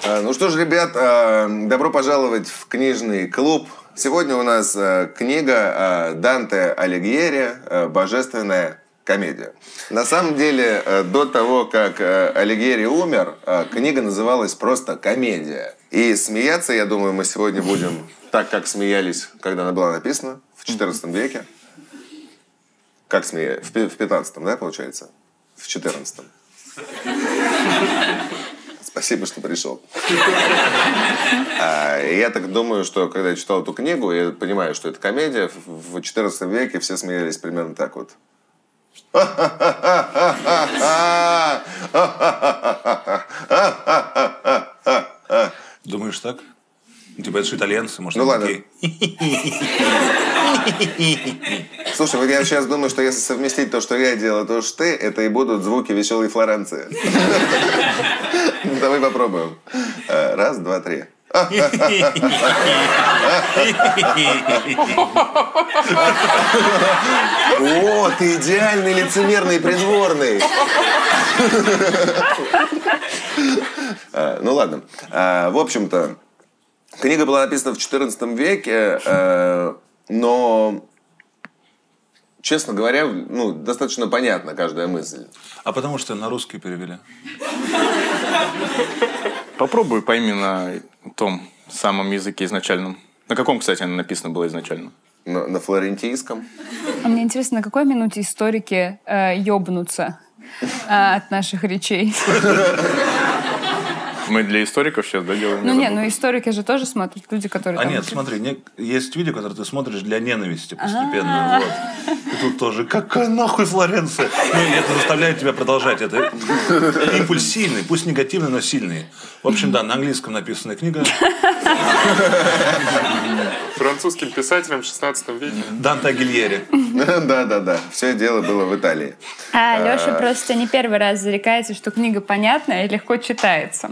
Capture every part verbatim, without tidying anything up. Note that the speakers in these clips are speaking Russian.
Ну что ж, ребят, добро пожаловать в книжный клуб. Сегодня у нас книга Данте Алигьери «Божественная комедия». На самом деле, до того, как Алигьери умер, книга называлась просто «Комедия». И смеяться, я думаю, мы сегодня будем так, как смеялись, когда она была написана, в четырнадцатом веке. Как смеялись? В пятнадцатом, да, получается? В четырнадцатом. Спасибо, что пришел. А, я так думаю, что когда я читал эту книгу, я понимаю, что это комедия. В четырнадцатом веке все смеялись примерно так вот. Думаешь так? Типа это же итальянцы, может, ну ладно. Такие... Слушай, вот я сейчас думаю, что если совместить то, что я делаю, то, что ты, это и будут звуки веселой Флоренции. Давай попробуем. Раз, два, три. О, ты идеальный лицемерный придворный. Ну ладно. В общем-то, книга была написана в четырнадцатом веке, но, честно говоря, ну, достаточно понятна каждая мысль. А потому что на русский перевели. Попробуй пойми на том самом языке изначальном. На каком, кстати, она написана была изначально? На, на флорентийском. А мне интересно, на какой минуте историки э, ёбнутся э, от наших речей? Мы для историков сейчас, да, делаем? Ну нет, ну историки же тоже смотрят, люди, которые... А там... нет, смотри, не, есть видео, которые ты смотришь для ненависти постепенно. Вот. И тут тоже, какая нахуй Флоренция? Ну, и это заставляет тебя продолжать. Это импульс сильный, пусть негативный, но сильный. В общем, да, на английском написанная книга. Французским писателем в шестнадцатом веке. Данте Алигьери. Да-да-да, все дело было в Италии. А Леша просто не первый раз зарекается, что книга понятная и легко читается.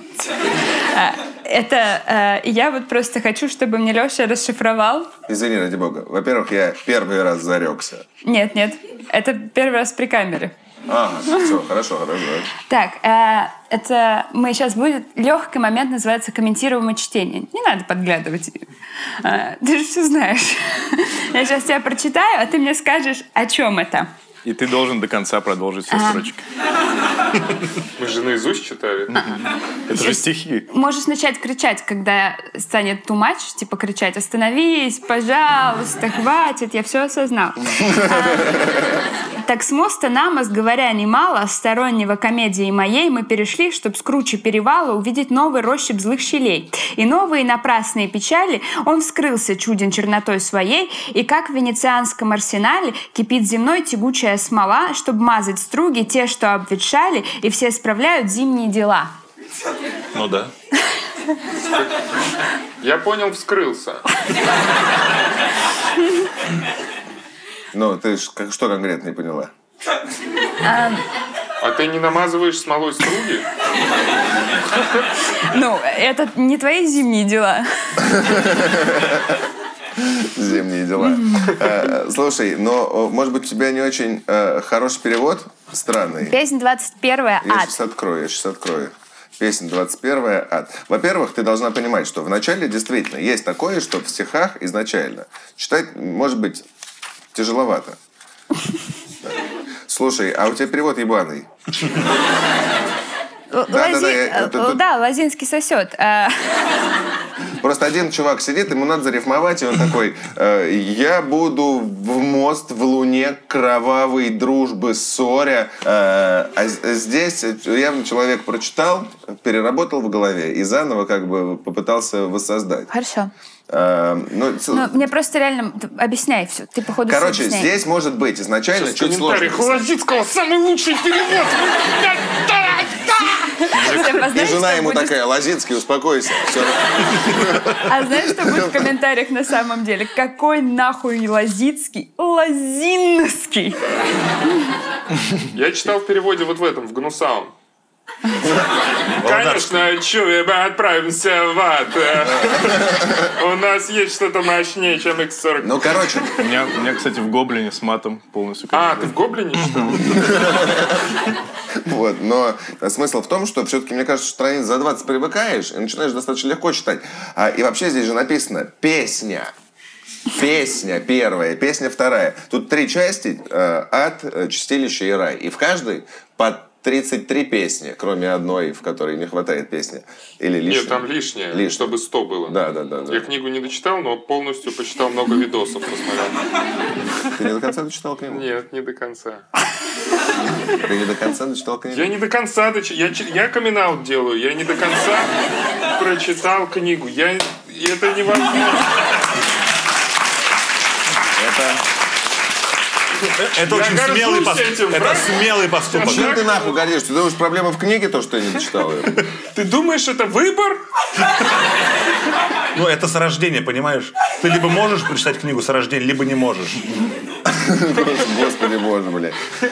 Это я вот просто хочу, чтобы мне Леша расшифровал. Извини, ради бога. Во-первых, я первый раз зарекся. Нет, нет, это первый раз при камере. Ага, все, хорошо, хорошо. Так, э, это мы сейчас будет легкий момент, называется комментируемое чтение. Не надо подглядывать. Э, ты же все знаешь. Я сейчас тебя прочитаю, а ты мне скажешь, о чем это. И ты должен до конца продолжить все А. строчки. Мы же наизусть читали. Это же стихи. Можешь начать кричать, когда станет too much, типа кричать «Остановись, пожалуйста, хватит, я все осознал». Так с моста на мост, говоря немало, стороннего комедии моей, мы перешли, чтоб с круче перевала увидеть новый россыпь злых щелей. И новые напрасные печали он вскрылся чуден чернотой своей, и как в венецианском арсенале кипит земной тягучая смола, чтоб мазать струги те, что обветшали, и все справляют зимние дела. Ну да. Я понял, вскрылся. Ну, ты ж, как, что конкретно не поняла? А ты не намазываешь смолой струги? Ну, это не твои зимние дела. Зимние дела. Э, слушай, но, может быть, у тебя не очень э, хороший перевод? Странный. Песнь двадцать первая Я «Ад». сейчас открою, я сейчас открою. Песня двадцать первая «Ад». Во-первых, ты должна понимать, что вначале действительно есть такое, что в стихах изначально читать, может быть, тяжеловато. Слушай, а у тебя перевод ебаный. Лази... Да, да, да, я- Л- да, Лозинский сосет. А, Просто один чувак сидит, ему надо зарифмовать, и он такой: э, «Я буду в мост в луне кровавой дружбы ссоря». Э, а з- здесь явно человек прочитал, переработал в голове и заново как бы попытался воссоздать. Хорошо. Э, ну, с- Ну, мне просто реально... ты Объясняй все. Ты, походу, всё Короче, объясняй. здесь может быть изначально чуть сложно. Холодицкого самый лучший перевод. А И знаешь, жена что ему будет? такая: «Лозинский, успокойся». Всё. А знаешь, что будет в комментариях на самом деле? Какой нахуй Лозицкий? Лозинский. Я читал в переводе вот в этом, в Гнусаум. Конечно, чё, мы отправимся в ад. У нас есть что-то мощнее, чем икс сорок. Ну, короче, У меня, у меня, кстати, в Гоблине с матом полностью. А, ты в Гоблине читал? Вот. Но смысл в том, что все-таки, мне кажется, страниц за двадцать привыкаешь и начинаешь достаточно легко читать. А, и вообще здесь же написано «песня». Песня первая, песня вторая. Тут три части э, ад, чистилище и рай. И в каждой по тридцать три песни, кроме одной, в которой не хватает песни. Или лишнее. Нет, там лишнее, лишнее. чтобы сто было. Да, да, да, да. Я книгу не дочитал, но полностью почитал много видосов, посмотрел. Ты не до конца дочитал книгу? Нет, не до конца. Ты не до конца дочитал книгу? Я не до конца дочитал. Я, я камин-аут делаю. Я не до конца прочитал книгу. Я... Это невозможно. Это, это очень смелый, пос... этим, это смелый поступок. Чем ты нахуй гордишься? Ты думаешь, проблема в книге то, что я не дочитал ее? Ты думаешь, это выбор? Ну, это с рождения, понимаешь? Ты либо можешь прочитать книгу с рождения, либо не можешь. Господи боже, блядь.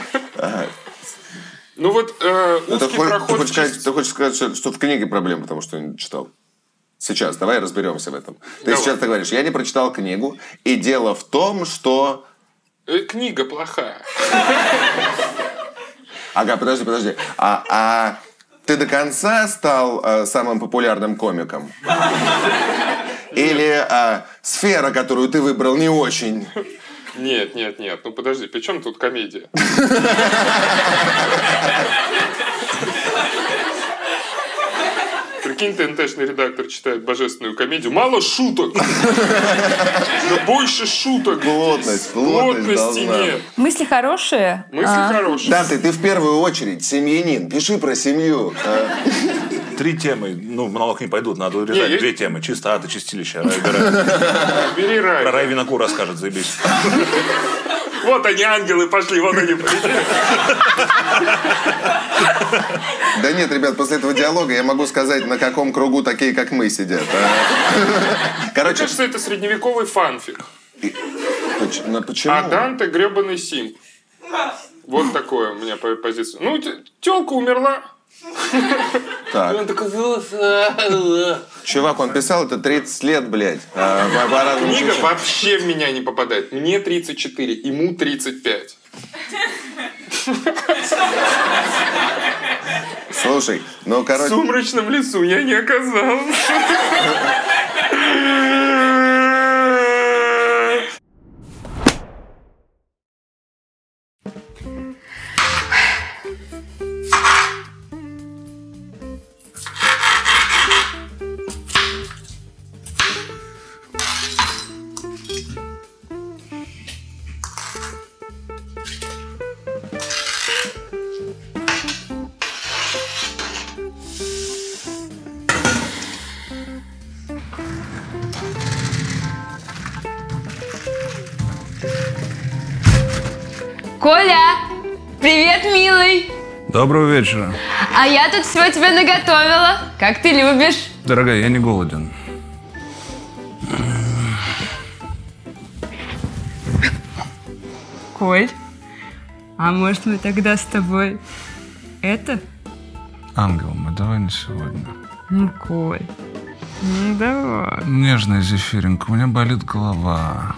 Ну вот э, Ну, ты, узкий хочешь, ты, проход... хочешь в сказать, чис- ты хочешь сказать, что, что в книге проблема, потому что я не читал? Сейчас, давай разберемся в этом. Ты Давай. сейчас ты говоришь, я не прочитал книгу, и дело в том, что... Э, Книга плохая. Ага, подожди, подожди. А, а ты до конца стал э, самым популярным комиком? Или э, сфера, которую ты выбрал, не очень? Нет, нет, нет. Ну подожди, при чем тут комедия? Прикинь, ТНТ-шный редактор читает божественную комедию. Мало шуток. Да больше шуток. Плотность, плотность Плотности должна. нет. Мысли хорошие? Мысли А. хорошие. Данте, ты в первую очередь семьянин. Пиши про семью. а. Три темы, ну, монолог не пойдут, надо урезать. Не, Две есть- темы. Чисто ад и чистилище. Рай, убирай. Бери рай. Про Рай Винокур расскажет, заебись. Вот они, ангелы, пошли, вот они полетели. Да нет, ребят, после этого диалога я могу сказать, на каком кругу такие, как мы, сидят. а. Мне Короче, кажется, это средневековый фанфик. поч- ну, почему? А Данте гребаный симп. Вот такое у меня по- позиция. Ну, тёлка умерла. Так. Чувак, он писал это тридцать лет, блядь. А, по- по-разному Книга чуть-чуть. вообще в меня не попадает. Мне тридцать четыре, ему тридцать пять. Слушай, ну, В короче... сумрачном лесу я не оказался. Коля! Привет, милый! Доброго вечера. А я тут всего тебе наготовила, как ты любишь. Дорогая, я не голоден. Коль, а может мы тогда с тобой это? Ангел, мы давай не сегодня. Ну, Коль, ну давай. Нежная зефиринка, у меня болит голова.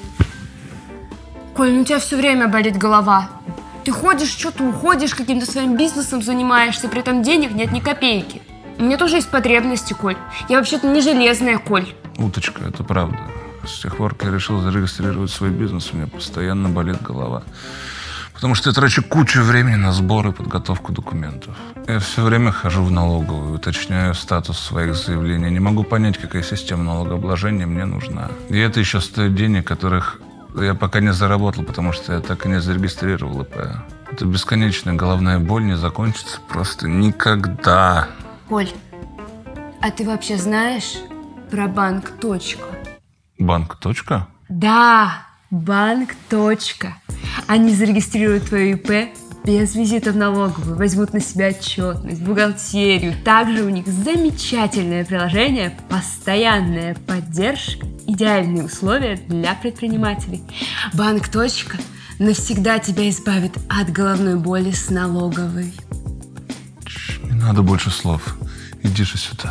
Коль, ну у тебя все время болит голова. Ты ходишь, что-то уходишь, каким-то своим бизнесом занимаешься, при этом денег нет ни копейки. У меня тоже есть потребности, Коль. Я вообще-то не железная, Коль. Уточка, это правда. С тех пор, как я решил зарегистрировать свой бизнес, у меня постоянно болит голова. Потому что я трачу кучу времени на сбор и подготовку документов. Я все время хожу в налоговую, уточняю статус своих заявлений. Не могу понять, какая система налогообложения мне нужна. И это еще стоит денег, которых я пока не заработал, потому что я так и не зарегистрировал ИП. Эта бесконечная головная боль не закончится просто никогда. Коль, а ты вообще знаешь про банк «Точка»? Банк. Точка? Да, банк «Точка». Они зарегистрируют твое ИП без визита в налоговую, возьмут на себя отчетность, бухгалтерию. Также у них замечательное приложение, постоянная поддержка, идеальные условия для предпринимателей. Банк «Точка» навсегда тебя избавит от головной боли с налоговой. Не надо больше слов. Иди же сюда.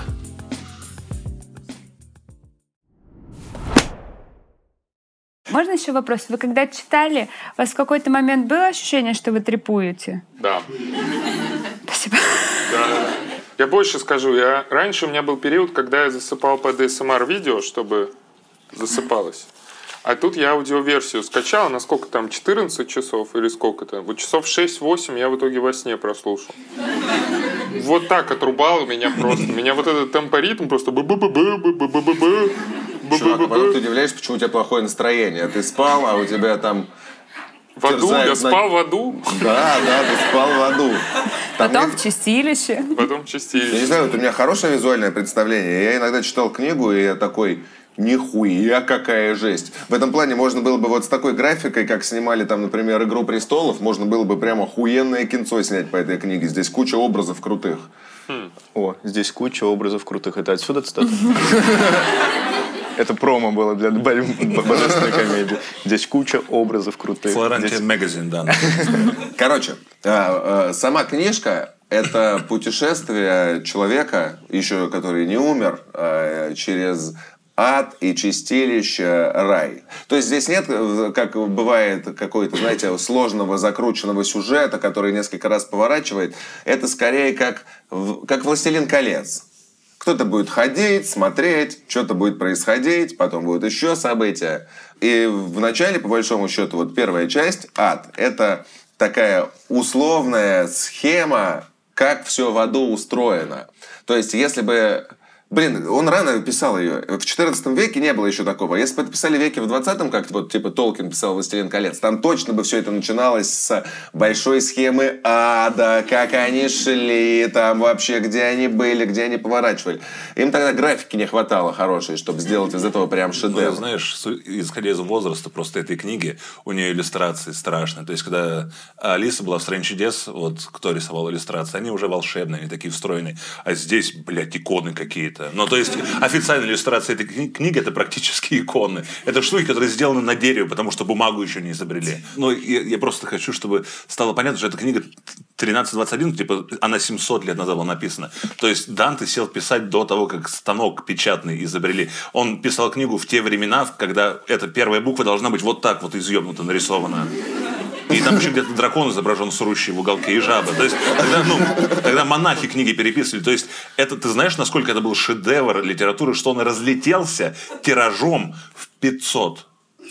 Можно еще вопрос? Вы когда читали, у вас в какой-то момент было ощущение, что вы трипуете? Да. Спасибо. Да, да, да. Я больше скажу. Я... Раньше у меня был период, когда я засыпал под эй эс эм ар-видео, чтобы засыпалось. А тут я аудиоверсию скачал, на сколько там, четырнадцать часов или сколько-то? Вот часов шесть-восемь я в итоге во сне прослушал. Вот так отрубало меня просто. Меня вот этот темпоритм просто... Чувак, а потом ты удивляешься, почему у тебя плохое настроение. Ты спал, а у тебя там... В аду? Я спал в аду? Да, да, ты спал в аду. Потом в чистилище. Потом в чистилище. Я не знаю, вот у меня хорошее визуальное представление. Я иногда читал книгу, и я такой... Нихуя какая жесть. В этом плане можно было бы вот с такой графикой, как снимали там, например, «Игру престолов», можно было бы прямо охуенное кинцо снять по этой книге. Здесь куча образов крутых. Хм. О, здесь куча образов крутых. Это отсюда цитата? Это промо было для божественной комедии. Здесь куча образов крутых. Florentine Magazine, да. Короче, сама книжка — это путешествие человека, еще который не умер, через... ад и чистилище, рай. То есть здесь нет, как бывает, какой-то, знаете, сложного закрученного сюжета, который несколько раз поворачивает. Это скорее как, как «Властелин колец». Кто-то будет ходить, смотреть, что-то будет происходить, потом будут еще события. И вначале, по большому счету, вот первая часть, ад, это такая условная схема, как все в аду устроено. То есть если бы... Блин, он рано писал ее. В четырнадцатом веке не было еще такого. Если бы это писали в веке в двадцатом, как вот типа Толкин писал «Властелин колец», там точно бы все это начиналось с большой схемы ада, как они шли, там вообще, где они были, где они поворачивали. Им тогда графики не хватало хорошей, чтобы сделать из этого прям шедевр. Ну, знаешь, исходя из возраста просто этой книги, у нее иллюстрации страшные. То есть, когда Алиса была в «Стране чудес», вот кто рисовал иллюстрации, они уже волшебные, они такие встроенные. А здесь, блядь, иконы какие-то. Ну, то есть, официальная иллюстрация этой книги – это практически иконы. Это штуки, которые сделаны на дереве, потому что бумагу еще не изобрели. Но я, я просто хочу, чтобы стало понятно, что эта книга тринадцать двадцать один, типа, она семьсот лет назад была написана. То есть, Данте сел писать до того, как станок печатный изобрели. Он писал книгу в те времена, когда эта первая буква должна быть вот так вот изъебнута, нарисована. И там еще где-то дракон изображен срущий в уголке, и жаба. То есть, тогда, ну, тогда монахи книги переписывали. То есть, это, ты знаешь, насколько это был шедевр литературы, что он разлетелся тиражом в пятьсот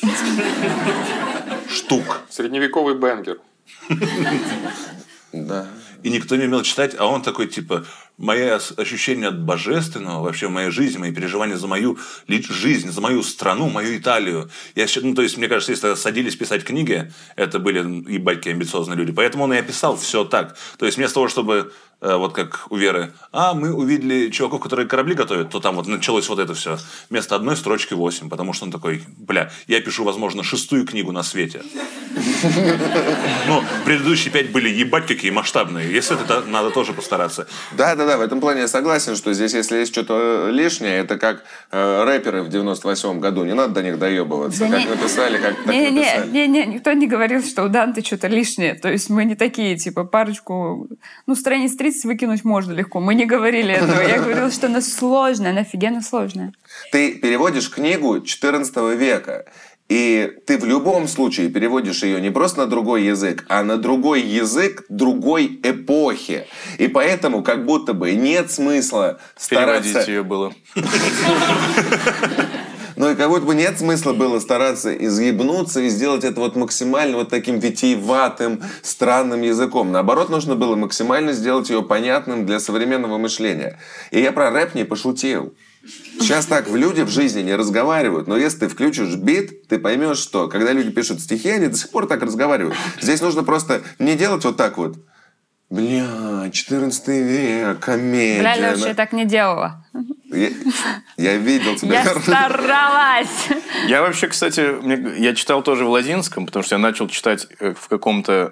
штук. Средневековый бенгер. Да. И никто не умел читать, а он такой, типа, мои ощущения от божественного, вообще моя жизнь, мои переживания за мою жизнь, за мою страну, мою Италию. Я, ну, то есть, мне кажется, если садились писать книги, это были ебать какие амбициозные люди. Поэтому он и описал все так. То есть, вместо того, чтобы, вот как у Веры, а, мы увидели чуваков, которые корабли готовят, то там вот началось вот это все. Вместо одной строчки восемь, потому что он такой, бля, я пишу, возможно, шестую книгу на свете. Ну, предыдущие пять были ебать какие масштабные. Если это, надо тоже постараться. Да, да, да, в этом плане я согласен, что здесь, если есть что-то лишнее, это как э, рэперы в девяносто восьмом году. Не надо до них доебываться. Да как не... написали, как так не, написали. Не, не, не, никто не говорил, что у Данте что-то лишнее. То есть мы не такие, типа, парочку... Ну, страниц тридцать выкинуть можно легко. Мы не говорили этого. Я говорила, что она сложная, она офигенно сложная. Ты переводишь книгу четырнадцатого века. И ты в любом случае переводишь ее не просто на другой язык, а на другой язык другой эпохи. И поэтому как будто бы нет смысла стараться... Переводить ее было. Ну и как будто бы нет смысла было стараться изъебнуться и сделать это вот максимально вот таким витиеватым, странным языком. Наоборот, нужно было максимально сделать ее понятным для современного мышления. И я про рэп не пошутил. Сейчас так люди в жизни не разговаривают, но если ты включишь бит, ты поймешь, что когда люди пишут стихи, они до сих пор так разговаривают. Здесь нужно просто не делать вот так вот. Бля, четырнадцатый век, комедия. Бля, Леша, я так не делала. Я, я видел тебя. Я старалась. Я вообще, кстати, я читал тоже в ладинском, потому что я начал читать в каком-то...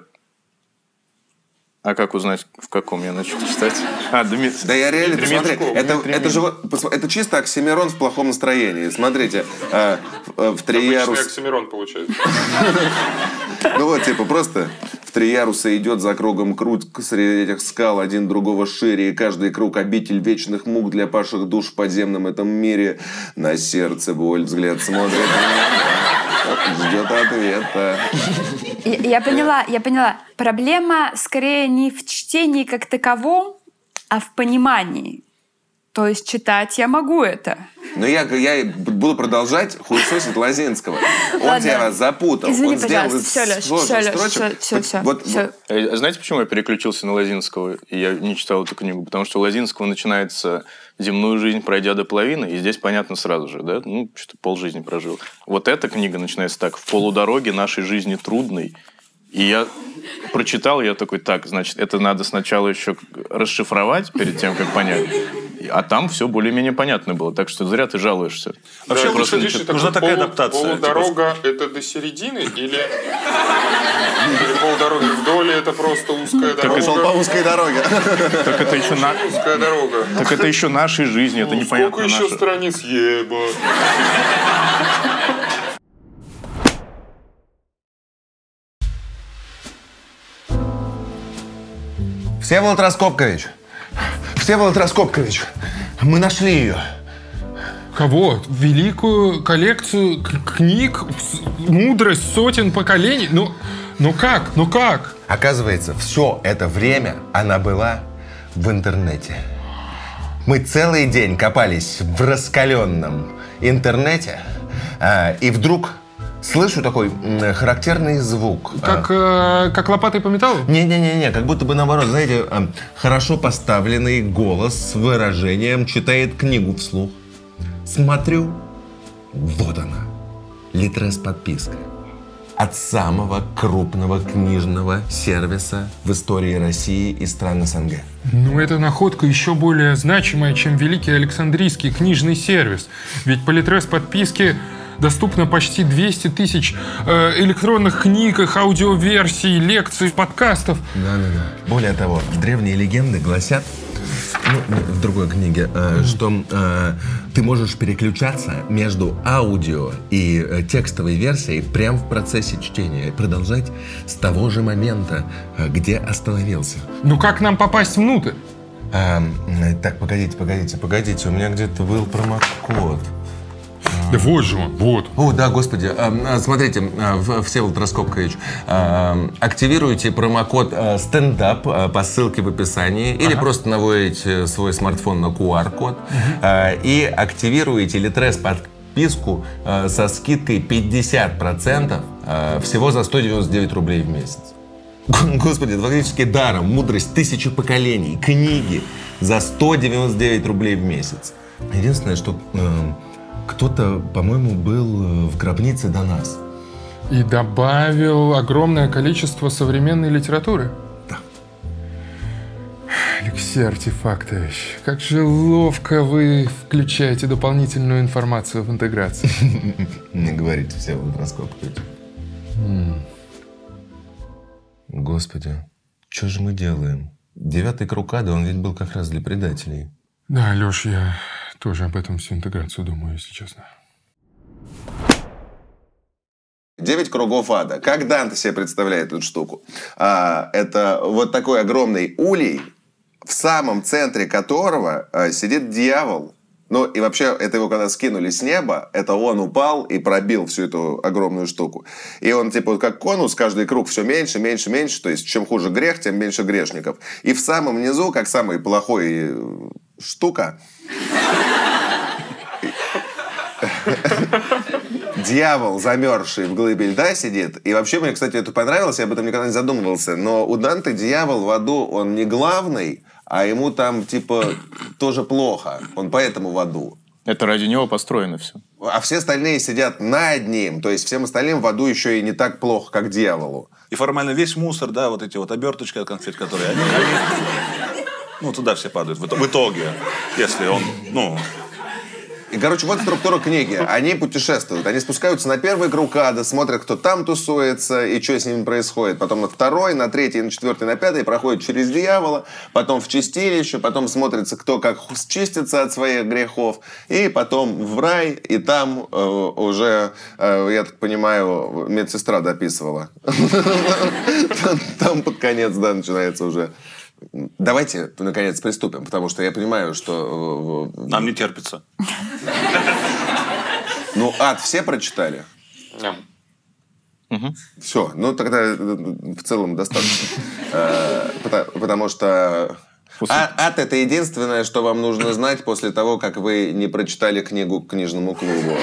А как узнать, в каком я начал читать? А, Дми... Да я реально, Дмитрий смотри, Мечков, это, Дмитрий это же это чисто Оксимирон в плохом настроении. Смотрите, э, в три яруса... Обычный Оксимирон получается. Ну вот, типа, просто в три яруса идет за кругом круг среди этих скал, один другого шире, и каждый круг обитель вечных мук для павших душ в подземном этом мире. На сердце боль, взгляд смотрит. Ждет ответа. Я, я поняла, я поняла. Проблема скорее не в чтении как таковом, а в понимании. То есть читать я могу это. Но я, я буду продолжать хуесосить Лозинского. Он Ладно. тебя запутал. Извини, Он сделал пожалуйста. из Все, Леш, сложных все, Леш, строчек. все, все, все, Вот- все. вот- Э, Знаете, почему я переключился на Лозинского, и я не читал эту книгу? Потому что у Лозинского начинается «Земную жизнь, пройдя до половины», и здесь понятно сразу же, да? Ну, что-то полжизни прожил. Вот эта книга начинается так: «В полудороге нашей жизни трудной». И я прочитал, я такой: так, значит, это надо сначала еще расшифровать перед тем, как понять. А там все более-менее понятно было. Так что зря ты жалуешься. Вообще, Да, просто пиши, нужна такой такая полу- адаптация. Полудорога это до середины или... Или полдороги вдоль это просто узкая Пошел по дорога? узкой дороге. Так это еще, на... Узкая дорога. так это еще нашей жизни, это Ну, непонятно сколько еще наше. страниц, еба? Всеволод Раскопкович. Всеволод Раскопкович. Мы нашли ее. Кого? Великую коллекцию к- книг, с- мудрость сотен поколений? Ну, ну как? Ну как? Оказывается, все это время она была в интернете. Мы целый день копались в раскаленном интернете, а, и вдруг слышу такой м, характерный звук. Как, э, как лопатой по металлу? Не-не-не, как будто бы наоборот, знаете, а, хорошо поставленный голос с выражением читает книгу вслух. Смотрю, вот она, Литрес подписка. От самого крупного книжного сервиса в истории России и стран СНГ. Ну, эта находка еще более значимая, чем Великий Александрийский книжный сервис. Ведь по Литрес подписке доступно почти двести тысяч э, электронных книг, их аудиоверсий, лекций, подкастов. Да-да-да. Более того, древние легенды гласят, ну, в другой книге, э, что э, ты можешь переключаться между аудио и э, текстовой версией прямо в процессе чтения и продолжать с того же момента, э, где остановился. Ну, как нам попасть внутрь? А, э, так, погодите, погодите, погодите, у меня где-то был промокод. Да вот же он, вот. О, да, господи. А, а, смотрите, а, В- Всеволод Раскопкович, а, активируйте промокод а, стендап а, по ссылке в описании или просто наводите свой смартфон на ку ар код а, и активируйте Литрес подписку а, со скидкой пятьдесят процентов а, всего за сто девяносто девять рублей в месяц. Господи, это фактически даром. Мудрость тысячи поколений. Книги за сто девяносто девять рублей в месяц. Единственное, что э, кто-то, по-моему, был в гробнице до нас. И добавил огромное количество современной литературы. Да. Алексей Артефактович, как же ловко вы включаете дополнительную информацию в интеграцию. Не говорите, Всеволод Раскопкович. Господи, что же мы делаем? Девятый круг ада, он ведь был как раз для предателей. Да, Леш, я тоже об этом всю интеграцию думаю, если честно. Девять кругов ада. Как Данте себе представляет эту штуку? А, это вот такой огромный улей, в самом центре которого а, сидит дьявол. Ну и вообще, это его когда скинули с неба, это он упал и пробил всю эту огромную штуку. И он типа как конус, каждый круг все меньше, меньше, меньше. То есть чем хуже грех, тем меньше грешников. И в самом низу, как самый плохой штука, дьявол, замерзший в глыбе льда, сидит. И вообще, мне, кстати, это понравилось, я об этом никогда не задумывался. Но у Данте дьявол в аду, он не главный, а ему там, типа, тоже плохо. Он поэтому в аду. Это ради него построено все. А все остальные сидят над ним. То есть всем остальным в аду еще и не так плохо, как дьяволу. И формально весь мусор, да, вот эти вот оберточки от конфет, которые они, они ну, туда все падают в ит- в итоге, если он, ну... И, короче, вот структура книги. Они путешествуют. Они спускаются на первый круг ада, смотрят, кто там тусуется и что с ними происходит. Потом на второй, на третий, на четвертый, на пятый проходят через дьявола. Потом в чистилище. Потом смотрится, кто как счистится от своих грехов. И потом в рай. И там э, уже, э, я так понимаю, медсестра дописывала. Там под конец, да, начинается уже... Давайте, наконец, приступим, потому что я понимаю, что... Нам не терпится. Ну, ад все прочитали? Ням. Угу. Все, ну тогда в целом достаточно. Потому что а, ад — это единственное, что вам нужно знать после того, как вы не прочитали книгу к книжному клубу.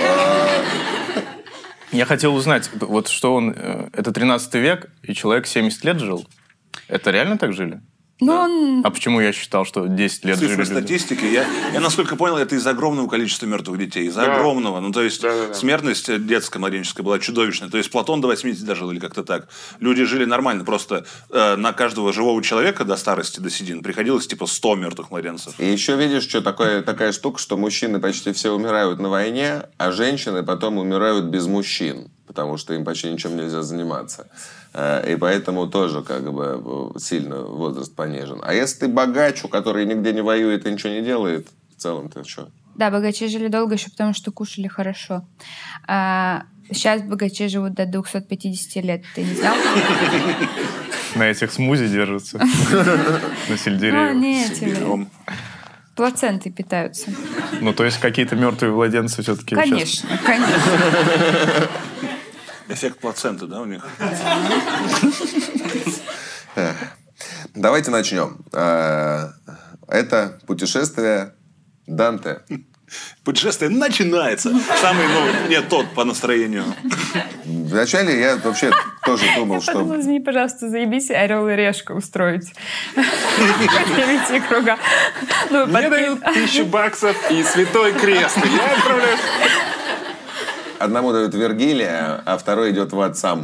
Я хотел узнать, вот что он... Это тринадцатый век, и человек семьдесят лет жил? Это реально так жили? Ну, он... А почему я считал, что десять лет Цифры жили люди? статистики, я, я, насколько понял, это из огромного количества мертвых детей. Из Да. огромного. Ну, то есть, Да, да, да. смертность детская, младенческая была чудовищная. То есть, Платон до восьмидесяти дожил или как-то так. Люди жили нормально. Просто э, на каждого живого человека до старости, до седин приходилось типа сто мертвых младенцев. И еще видишь, что такое, такая штука, что мужчины почти все умирают на войне, а женщины потом умирают без мужчин, потому что им почти ничем нельзя заниматься. И поэтому тоже как бы сильно возраст понижен. А если ты богач, у который нигде не воюет и ничего не делает, в целом ты что? Да, богачи жили долго еще потому, что кушали хорошо. А сейчас богачи живут до двухсот пятидесяти лет. Ты не знал? На этих смузи держатся. На Ну, сельдерее. они этими плаценты питаются. Ну, то есть какие-то мертвые младенцы все-таки сейчас... Конечно, конечно. Эффект плаценты, да, у них? Давайте начнем. Это путешествие Данте. Путешествие начинается. Самый, ну, не тот по настроению. Вначале я вообще тоже думал, что... Подумала, извини, пожалуйста, заебись орел и решка устроить. Девяти круга. Ну, Мне дают тысячу баксов и святой крест. И я отправляюсь... Одному дают Вергилия, а второй идет в ад сам.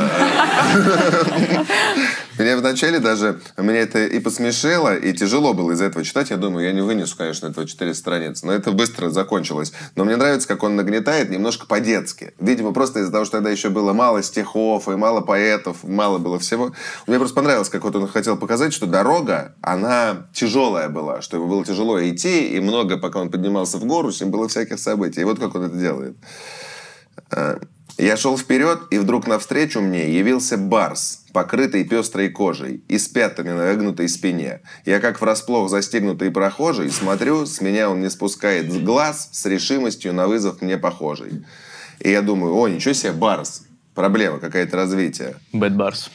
Меня вначале даже, меня это и посмешило, и тяжело было из-за этого читать. Я думаю, я не вынесу, конечно, этого четыреста страниц. Но это быстро закончилось. Но мне нравится, как он нагнетает немножко по-детски. Видимо, просто из-за того, что тогда еще было мало стихов, и мало поэтов, мало было всего. Мне просто понравилось, как вот он хотел показать, что дорога, она тяжелая была. Что ему было тяжело идти, и много, пока он поднимался в гору, с ним было всяких событий. И вот как он это делает. Я шел вперед, и вдруг навстречу мне явился барс, покрытый пестрой кожей и с пятами на выгнутой спине. Я, как врасплох застигнутый прохожий, смотрю, с меня он не спускает глаз с решимостью на вызов мне похожий. И я думаю, о, ничего себе, барс. Проблема, какое-то развитие. Бэд барс.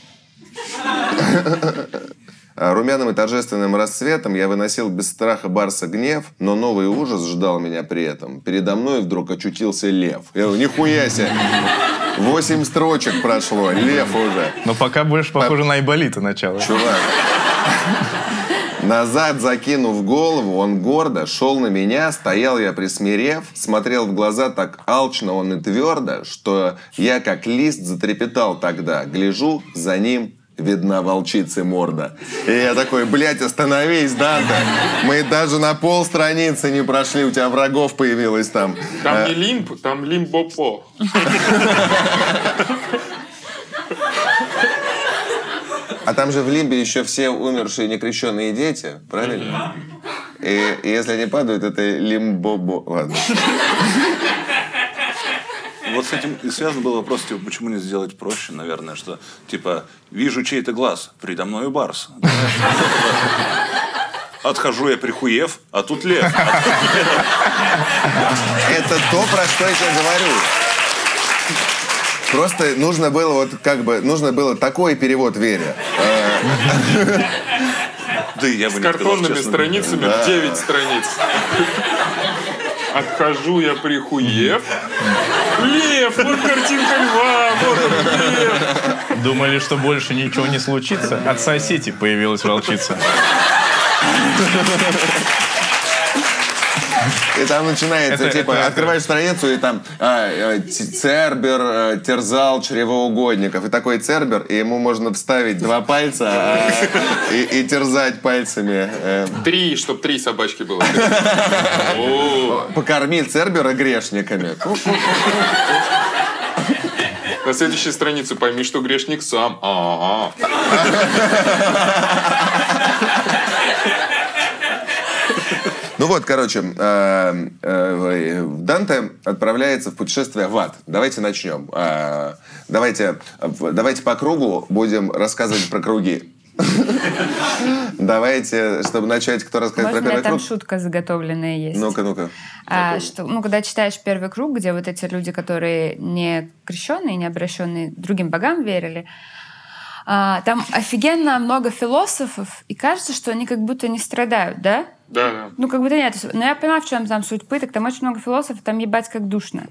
Румяным и торжественным расцветом я выносил без страха барса гнев, но новый ужас ждал меня при этом. Передо мной вдруг очутился лев. Я говорю, нихуя себе! Восемь строчек прошло, лев уже. Но пока больше похоже на Айболита начало. Чувак. Назад закинув голову, он гордо шел на меня, стоял я присмирев, смотрел в глаза так алчно он и твердо, что я как лист затрепетал тогда. Гляжу, за ним видна волчицы морда. И я такой, блядь, остановись, Данте. Мы даже на полстраницы не прошли, у тебя врагов появилось там. Там не лимб, там лимбопо. А там же в Лимбе еще все умершие некрещенные дети, правильно? И, и если они падают, это лимбобо. Ладно. Вот с этим и связан был вопрос, типа, почему не сделать проще, наверное, что, типа, вижу чей-то глаз, предо мною барс. Отхожу я прихуев, а тут лев. Это то, про что я тебе говорю. Просто нужно было вот как бы, нужно было такой перевод Вере. Да я бы С не картонными сказал, честно. страницами в девять страниц. Отхожу я прихуев. Лев, вот картинка льва, вот он, лев. Думали, что больше ничего не случится. От соседей появилась волчица. И там начинается, Это- типа, это- открываешь страницу, и там а, а, Цербер а, терзал чревоугодников. И такой Цербер, и ему можно вставить два пальца а, и, и терзать пальцами. э, Три, чтоб три собачки было. О, покорми Цербера грешниками. на следующей странице пойми, что грешник сам. А-а-а. Ну вот, короче, э, э, Данте отправляется в путешествие в ад. Давайте начнем. Э, давайте, давайте по кругу будем рассказывать про круги. Давайте, чтобы начать, кто расскажет про первый там круг? шутка заготовленная есть. Ну-ка, ну-ка. А, что, ну, когда читаешь первый круг, где вот эти люди, которые не крещенные, не обращенные другим богам верили, а, там офигенно много философов, и кажется, что они как будто не страдают, да? Да, да. Ну, как будто нет. Но я понимаю, в чем там суть пыток. Там очень много философов, там ебать как душно.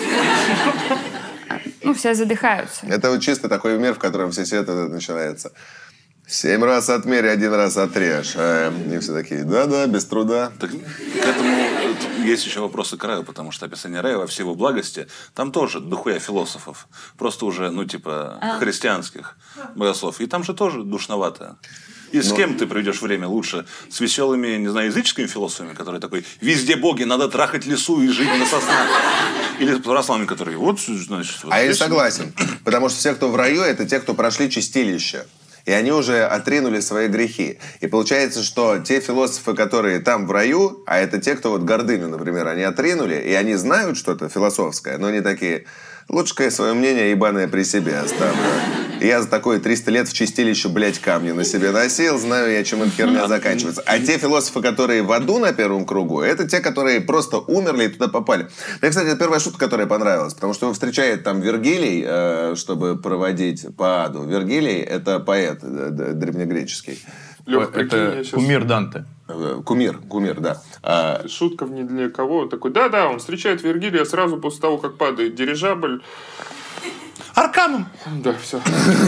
Ну, все задыхаются. Это вот чисто такой мир, в котором все свет этот начинается. Семь раз отмерь, один раз отрежь. А, и все такие, да-да, без труда. Так, к этому есть еще вопросы к раю, потому что описание рая во всей его благости, там тоже дохуя философов. Просто уже, ну, типа, а. христианских богослов. И там же тоже душновато. И с Но... кем ты проведешь время лучше? С веселыми, не знаю, языческими философами, которые такой, везде боги, надо трахать лесу и жить на соснах. Или с православными, которые, вот, значит... Вот а я согласен. Потому что все, кто в раю, это те, кто прошли чистилище. И они уже отринули свои грехи. И получается, что те философы, которые там в раю, а это те, кто вот гордыню, например, они отринули, и они знают что-то философское, но они такие, лучше-ка я свое мнение ебаное при себе оставлю. И я за такое триста лет в чистилище, блядь, камни на себе носил, знаю я, чем эта херня заканчивается. А те философы, которые в аду на первом кругу, это те, которые просто умерли и туда попали. Мне, кстати, это первая шутка, которая понравилась, потому что его встречает там Вергилий, э, чтобы проводить по аду. Вергилий — это поэт древнегреческий. Лёх, это сейчас... кумир Данте. Кумир, кумир, да. А... Шутка не для кого. Такой, да-да, он встречает Вергилия сразу после того, как падает дирижабль. Арканом! Да, все.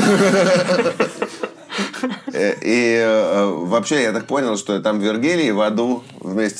И вообще, я так понял, что там Вергилий в аду вместе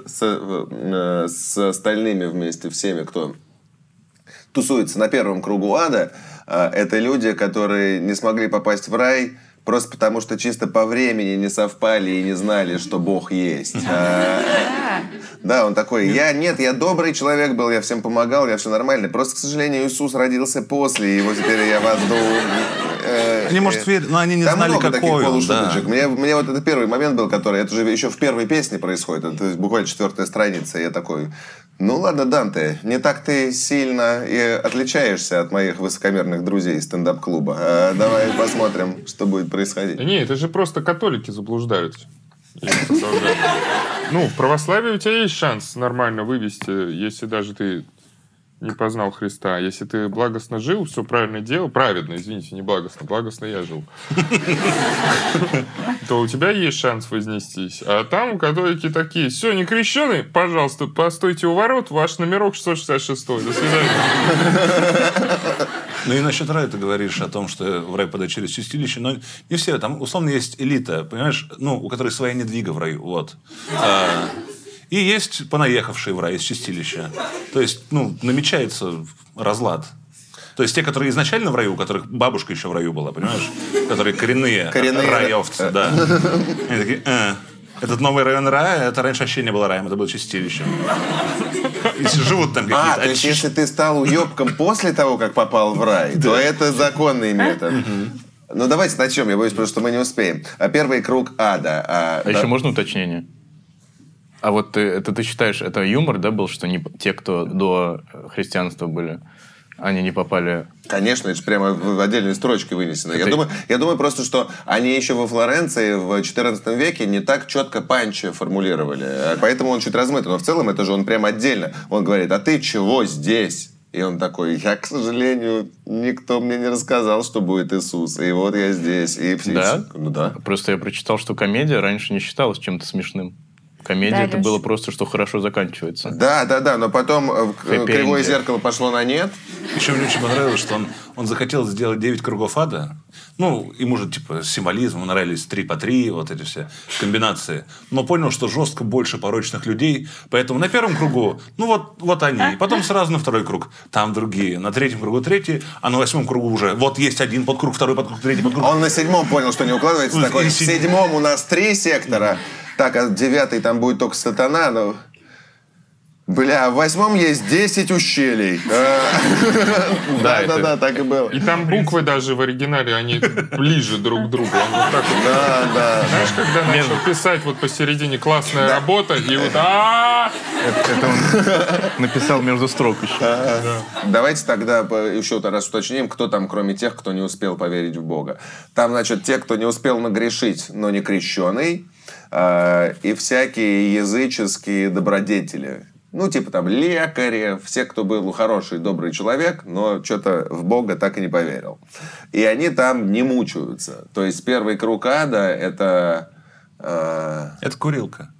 с остальными, вместе всеми, кто тусуется на первом кругу ада, это люди, которые не смогли попасть в рай, просто потому что чисто по времени не совпали и не знали, что Бог есть. А, да, он такой, я нет, я добрый человек был, я всем помогал, я все нормально. Просто, к сожалению, Иисус родился после, и его теперь я в аду. Они, может, верили, но они не Там знали, много какой он. Да. Мне, мне вот это первый момент был, который, это же еще в первой песне происходит, это буквально четвертая страница, я такой... Ну ладно, Данте, не так ты сильно и отличаешься от моих высокомерных друзей из стендап-клуба. А давай посмотрим, что будет происходить. Не, это же просто католики заблуждаются. Ну, в православии у тебя есть шанс нормально вывести, если даже ты не познал Христа. Если ты благостно жил, все правильно делал, праведно, извините, не благостно, благостно я жил, то у тебя есть шанс вознестись. А там католики такие, все, не крещеный, пожалуйста, постойте у ворот, ваш номерок шестьсот шестьдесят шесть. До свидания. Ну и насчет рая ты говоришь о том, что в рай подать через чистилище, но не все, там условно есть элита, понимаешь, ну, у которой своя недвига в раю, вот. А, и есть понаехавшие в рай из чистилища. То есть, ну, намечается разлад. То есть те, которые изначально в раю, у которых бабушка еще в раю была, понимаешь? Которые коренные, коренные раевцы, да. Они такие, э, этот новый район рая, это раньше вообще не было раем, это было чистилищем. И живут там какие-то... А, то есть если ты стал уебком после того, как попал в рай, то это законный метод. Ну, давайте начнем, я боюсь, потому что мы не успеем. Первый круг ада. А, а да? Еще можно уточнение? А вот ты, это ты считаешь, это юмор, да, был, что не, те, кто до христианства были, они не попали... Конечно, это же прямо в отдельной строчке вынесено. Это... Я, думаю, я думаю просто, что они еще во Флоренции в четырнадцатом веке не так четко панчи формулировали. Поэтому он чуть размытый. Но в целом это же он прямо отдельно. Он говорит, а ты чего здесь? И он такой, я, к сожалению, никто мне не рассказал, что будет Иисус. И вот я здесь. И... Да? Ну, да. Просто я прочитал, что комедия раньше не считалась чем-то смешным. Комедия да, это Леш. Было просто, что хорошо заканчивается. Да, да, да, но потом кривое зеркало пошло на нет. Еще мне очень понравилось, что он, он захотел сделать девять кругов ада. Ну, ему же, типа, символизм, ему нравились три по три, вот эти все комбинации. Но понял, что жестко больше порочных людей. Поэтому на первом кругу, ну, вот, вот они. Потом сразу на второй круг, там другие. На третьем кругу третий, а на восьмом кругу уже вот есть один подкруг, второй подкруг, третий подкруг. Он на седьмом понял, что не укладывается. Такой, в седьмом у нас три сектора. Так, а девятый там будет только сатана, но... Бля, в восьмом есть десять ущелий. Да-да-да, так и было. И там буквы даже в оригинале, они ближе друг к другу. Он вот так вот. Да, да. Знаешь, когда начал писать вот посередине классная работа, и вот а Это он написал между строк еще. Давайте тогда еще раз уточним, кто там, кроме тех, кто не успел поверить в Бога. Там, значит, те, кто не успел нагрешить, но не крещеный, и всякие языческие добродетели. Ну, типа там лекари, все, кто был хороший, добрый человек, но что-то в Бога так и не поверил. И они там не мучаются. То есть первый круг ада – это... Э... Это курилка.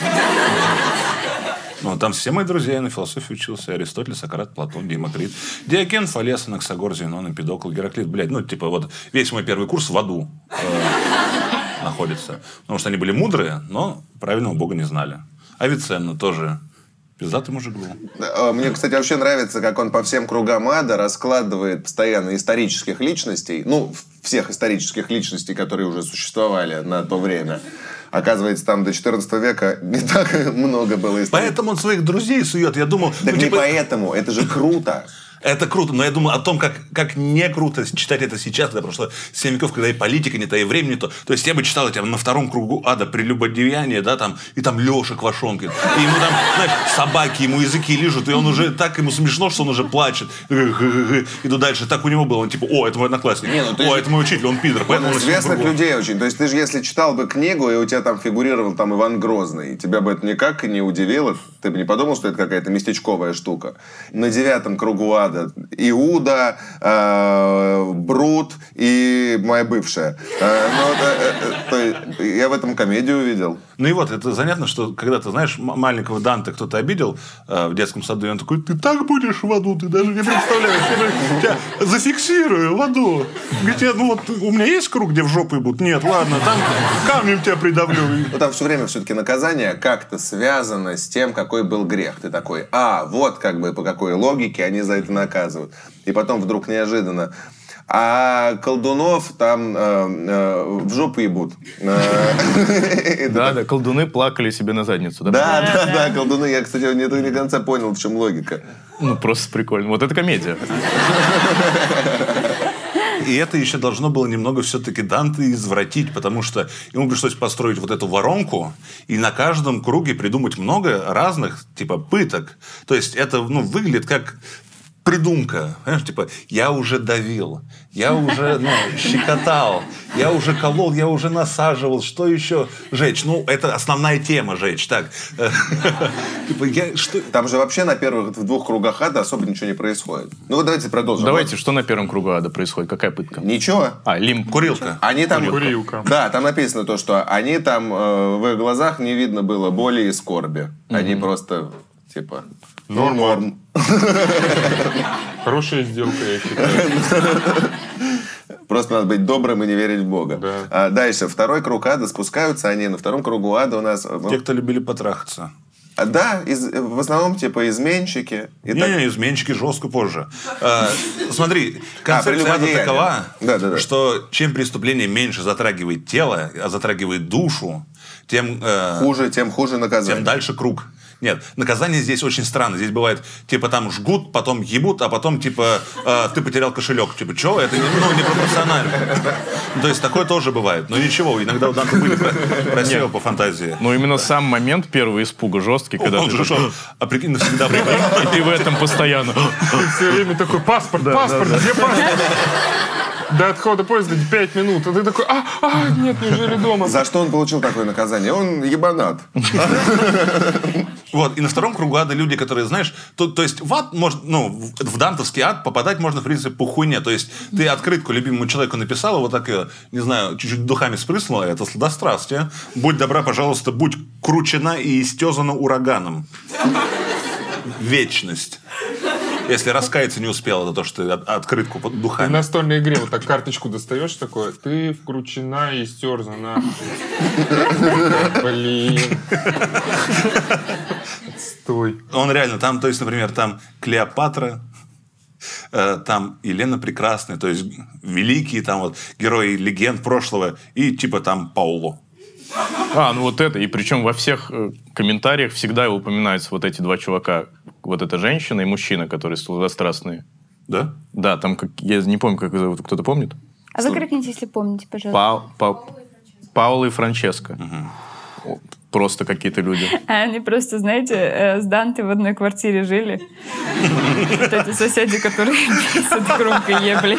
Ну, там все мои друзья, я на философии учился. Аристотель, Сократ, Платон, Демокрит, Диоген, Фалес, Анаксагор, Зенон, Эмпидокл, Гераклит. Блядь, ну, типа, вот весь мой первый курс в аду э, находится. Потому что они были мудрые, но правильного Бога не знали. Авиценна тоже... Пиздатый мужик был. Мне, кстати, вообще нравится, как он по всем кругам ада раскладывает постоянно исторических личностей, ну, всех исторических личностей, которые уже существовали на то время. Оказывается, там до четырнадцатого века не так много было историй. Поэтому он своих друзей сует. Я думал... Так ну, не типа... поэтому, это же круто. Это круто, но я думаю о том, как, как не круто читать это сейчас, когда прошло семь веков, когда и политика не то, и время не то. То есть я бы читал это на втором кругу ада прелюбодеяние, да, там, и там Леша Квашонкин. И ему там, знаешь, собаки ему языки лижут, и он уже так ему смешно, что он уже плачет. Иду дальше. Так у него было. Он типа, о, это мой одноклассник. Не, ну, о, же... это мой учитель, он пидор. Он известных людей очень. То есть ты же, если читал бы книгу, и у тебя там фигурировал там Иван Грозный, тебя бы это никак не удивило, ты бы не подумал, что это какая-то местечковая штука. На девятом кругу ада Иуда, э, Брут и моя бывшая. Э, ну, э, э, э, я в этом комедию увидел. Ну и вот, это занятно, что когда ты, знаешь, маленького Данте кто-то обидел э, в детском саду, и он такой, ты так будешь в аду, ты даже не представляешь. Я тебя зафиксирую в аду. Говорит, ну вот у меня есть круг, где в жопу ебут? Нет, ладно, там камнем тебя придавлю. Ну там все время все-таки наказание как-то связано с тем, какой был грех. Ты такой, а, вот как бы по какой логике они за это наказывают. И потом вдруг неожиданно. А колдунов там э, э, в жопу ебут. Да, да, колдуны плакали себе на задницу. Да, да, да, колдуны. Я, кстати, не до конца понял, в чем логика. Ну, просто прикольно. Вот это комедия. И это еще должно было немного все-таки Данте извратить, потому что ему пришлось построить вот эту воронку и на каждом круге придумать много разных типа пыток. То есть это ну, выглядит как... придумка, понимаешь, типа, я уже давил, я уже, ну, щекотал, я уже колол, я уже насаживал, что еще жечь? Ну, это основная тема жечь, так. Типа, я, что... Там же вообще на первых в двух кругах ада особо ничего не происходит. Ну, вот давайте продолжим. Давайте, что на первом кругу ада происходит? Какая пытка? Ничего. А, лимб. Курилка. Они там... Курилка. Да, там написано то, что они там, э, в их глазах не видно было боли и скорби. Они mm-hmm. просто, типа... Норм. Норм. Хорошая сделка, я считаю. Просто надо быть добрым и не верить в Бога. Да. А дальше, второй круг ада, спускаются они. На втором кругу ада у нас... Те, кто любили потрахаться. Да, из, в основном типа изменщики. Не, так... не, изменщики жестко позже. А, смотри, концепция ада такова, да, да, да. что чем преступление меньше затрагивает тело, а затрагивает душу, тем... Э, хуже, тем хуже наказание. Тем дальше круг. Нет, наказание здесь очень странно. Здесь бывает, типа, там жгут, потом ебут, а потом, типа, э, ты потерял кошелек. Типа, что? Это не, ну, не пропорционально. То есть, такое тоже бывает. Но ничего, иногда у Данте были красиво по фантазии. Но именно сам момент первого испуга жесткий, когда он ты... же что? А прикинь, навсегда прикинь. И ты в этом постоянно. Ты все время такой, паспорт, паспорт, где паспорт? До отхода поезда пять минут. А ты такой, а, а, нет, неужели дома? За что он получил такое наказание? Он ебанат. Вот, и на втором кругу ада люди, которые, знаешь, то, то есть в ад, может, ну, в дантовский ад попадать можно, в принципе, по хуйне. То есть ты открытку любимому человеку написала, вот так, не знаю, чуть-чуть духами спрыснула, это сладострастие. Будь добра, пожалуйста, будь кручена и истезана ураганом. Вечность. Если раскаяться не успел, это то, что ты открытку под духами. В настольной игре вот так карточку достаешь такое, ты вкручена и стерзана. Блин. Отстой. Он реально, там, то есть, например, там Клеопатра, э, там Елена Прекрасная, то есть великие там вот герои легенд прошлого, и типа там Пауло. А, ну вот это. И причем во всех э, комментариях всегда упоминаются вот эти два чувака. Вот эта женщина и мужчина, которые сладострастные. Да? Да, там, как, я не помню, как их зовут. Кто-то помнит? А вы крикните, если помните, пожалуйста. Пау, Пау, Паула и Франческо. Угу. Просто какие-то люди. А они просто, знаете, с Данте в одной квартире жили. Вот эти соседи, которые писают громко ебли.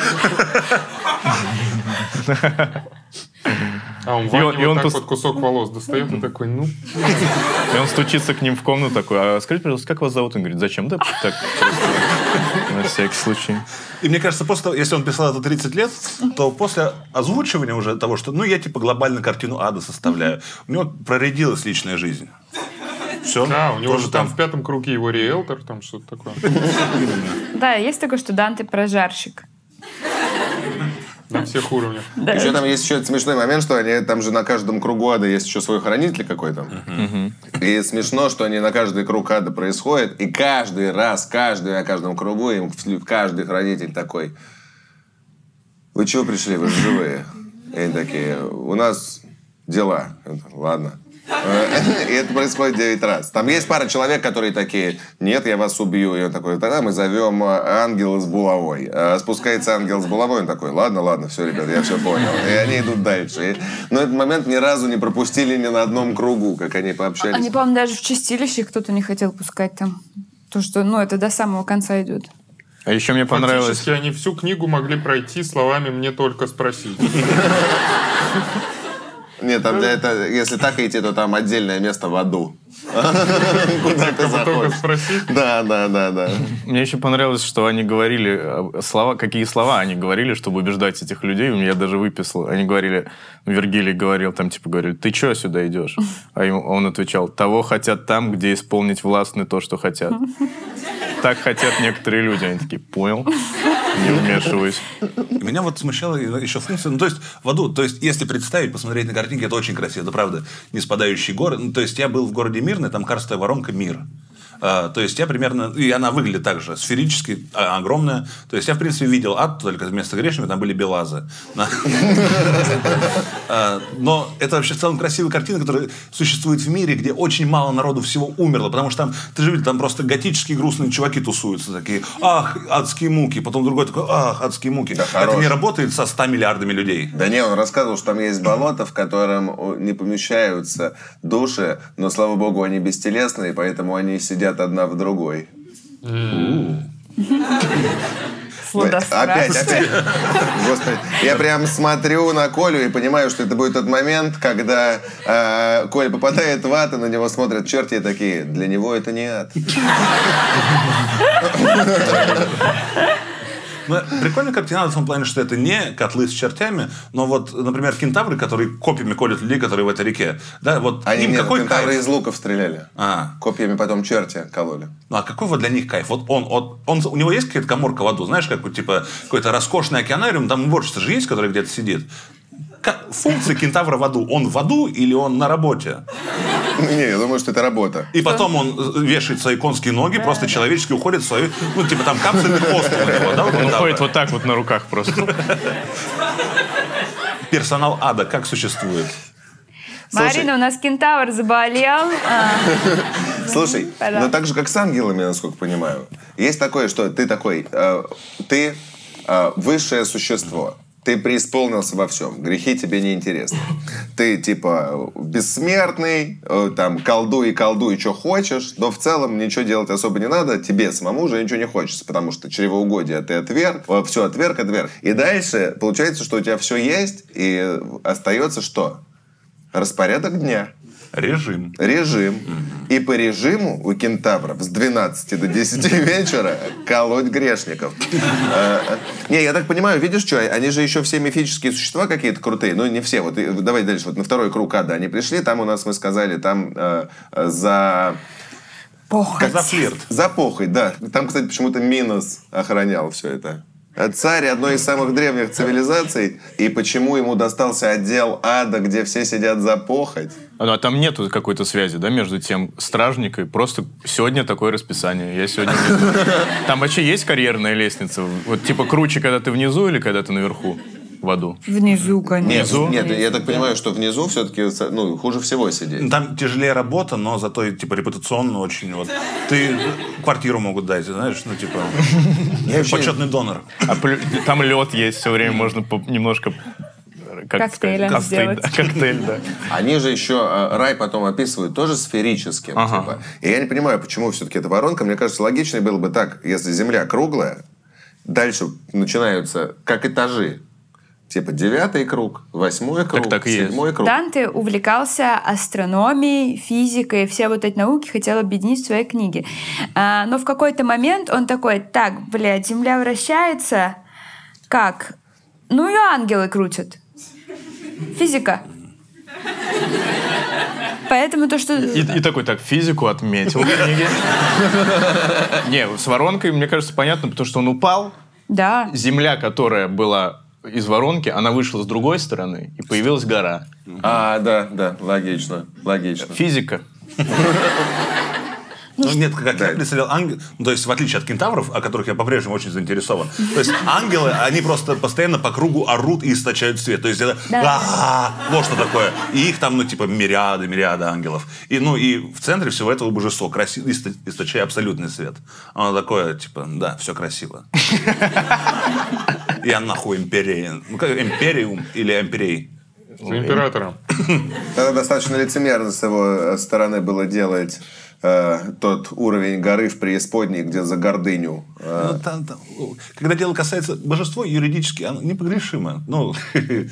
А он Ване вот так вот кусок волос достает и такой, ну... И он стучится к ним в комнату такой, а скажите, пожалуйста, как вас зовут? Он говорит, зачем? Да так, просто на всякий случай. И мне кажется, после того, если он писал это тридцать лет, то после озвучивания уже того, что, ну, я типа глобально картину ада составляю, у него проредилась личная жизнь. Все. Да, у него же там в пятом круге его риэлтор, там что-то такое. Да, есть такое, что Данте прожарщик. На всех уровнях. Да. Еще там есть еще смешной момент, что они там же на каждом кругу ада есть еще свой хранитель какой-то. Uh-huh. И смешно, что они на каждый круг ада происходят, и каждый раз, каждый на каждом кругу, им каждый хранитель такой: вы чего пришли, вы же живые? И они такие: у нас дела. Ладно. И это происходит девять раз. Там есть пара человек, которые такие: нет, я вас убью. И он такой: тогда мы зовем ангела с булавой. А спускается ангел с булавой, он такой: ладно, ладно, все, ребят, я все понял. И они идут дальше. И... Но этот момент ни разу не пропустили ни на одном кругу, как они пообщались. Они, по-моему, даже в чистилище кто-то не хотел пускать там. То, что, ну, это до самого конца идет. А еще мне понравилось... Фактически они всю книгу могли пройти словами «мне только спросить». Нет, там для этого, если так идти, то там отдельное место в аду. Куда ты заходишь? Да, да, да, да. Мне еще понравилось, что они говорили слова, какие слова они говорили, чтобы убеждать этих людей. У меня даже выписал. Они говорили, Вергилий говорил, там типа говорили: ты что сюда идешь? А ему, он отвечал: того хотят там, где исполнить властны то, что хотят. Так хотят некоторые люди. Они такие: понял, не вмешиваюсь. Меня вот смущала еще функция, ну, то есть, в аду, то есть, если представить, посмотреть на картинки, это очень красиво, это правда, не спадающий город. Ну, то есть, я был в городе Мирный, там карстовая воронка «Мир». А, то есть, я примерно, и она выглядит так же, сферически, а, огромная. То есть, я, в принципе, видел ад, только вместо грешника там были белазы. Но это вообще в целом красивая картина, которая существует в мире, где очень мало народу всего умерло, потому что там, ты же видел, там просто готические грустные чуваки тусуются, такие: ах, адские муки. Потом другой такой: ах, адские муки. Это не работает со ста миллиардами людей. Да не, он рассказывал, что там есть болото, в котором не помещаются души, но, слава богу, они бестелесные, поэтому они сидят одна в другой. Опять, опять. Господи, я прям смотрю на Колю и понимаю, что это будет тот момент, когда э, Коля попадает в ад, и на него смотрят черти и такие: для него это не ад. Ну, прикольная картина в том плане, что это не котлы с чертями, но вот, например, кентавры, которые копьями колят людей, которые в этой реке. Да, вот Они им нет, какой кентавры кайф? из луков стреляли. А. Копьями потом черти кололи. Ну, а какой вот для них кайф? Вот он, он, он, у него есть какая-то каморка в аду, знаешь, как вот, типа, какой-то роскошный океанариум, там уборщица же есть, который где-то сидит. Как, функция кентавра в аду, он в аду или он на работе? Не, я думаю, что это работа. И потом он вешает свои конские ноги, просто человечески уходит в свою... Ну, типа там капсульный остров у него, да? Он уходит вот так вот на руках просто. Персонал ада как существует? Марина, у нас кентавр заболел. Слушай, ну так же, как с ангелами, насколько понимаю. Есть такое, что ты такой... э, ты э, высшее существо. Ты преисполнился во всем. Грехи тебе не интересны. Ты, типа, бессмертный, э, там, колдуй и колдуй, что хочешь, но в целом ничего делать особо не надо. Тебе самому уже ничего не хочется, потому что чревоугодие ты отверг, э, все отверг, отверг. И дальше получается, что у тебя все есть, и остается что? Распорядок дня. Режим. Режим. Mm-hmm. И по режиму у кентавров с двенадцати до десяти вечера колоть грешников. Не, я так понимаю, видишь, что они же еще все мифические существа какие-то крутые. Ну, не все. Вот давай дальше. Вот на второй круг ада они пришли. Там у нас, мы сказали, там за... Похоть. За флирт. За похоть, да. Там, кстати, почему-то Минос охранял все это. Царь одной из самых древних цивилизаций, и почему ему достался отдел ада, где все сидят за похоть? А там нету какой-то связи, да, между тем стражникой. Просто сегодня такое расписание. Я сегодня... Там вообще есть карьерная лестница? Вот типа круче, когда ты внизу или когда ты наверху? в аду? Внизу, конечно. Нет, нет, я так понимаю, что внизу все-таки ну, хуже всего сидеть. Там тяжелее работа, но зато типа репутационно очень. Вот. Ты квартиру могут дать, знаешь, ну типа почетный донор. А там лед есть все время, можно немножко... Как коктейль сказать? сделать. Коктейль, да. Они же еще рай потом описывают тоже сферическим. Ага. Типа. И я не понимаю, почему все-таки это воронка. Мне кажется, логичнее было бы так, если Земля круглая, дальше начинаются как этажи. Типа девятый круг, восьмой круг, так, так и седьмой есть. круг. Данте увлекался астрономией, физикой, все вот эти науки хотел объединить в своей книге. А, но в какой-то момент он такой: так, блядь, Земля вращается, как? Ну и ангелы крутят. Физика. Поэтому то, что... И, и такой, так, физику отметил в книге. Не, с воронкой, мне кажется, понятно, потому что он упал. Да. Земля, которая была из воронки, она вышла с другой стороны, и появилась гора. А, да, да, логично, логично. Физика. Ну, нет, как я представлял, ангел, ну, то есть в отличие от кентавров, о которых я по-прежнему очень заинтересован, то есть ангелы, они просто постоянно по кругу орут и источают свет, то есть это да. Вот что такое, и их там, ну, типа, мириады, мириады ангелов, и, ну, и в центре всего этого божество, красиво, источая абсолютный свет, оно такое, типа, да, все красиво. Я нахуй империя, ну, как империум или империй? За императором. Это достаточно лицемерно с его стороны было делать э, тот уровень горы в преисподней, где за гордыню. Э. Ну, там, там, когда дело касается божества, юридически оно непогрешимо. Ну, и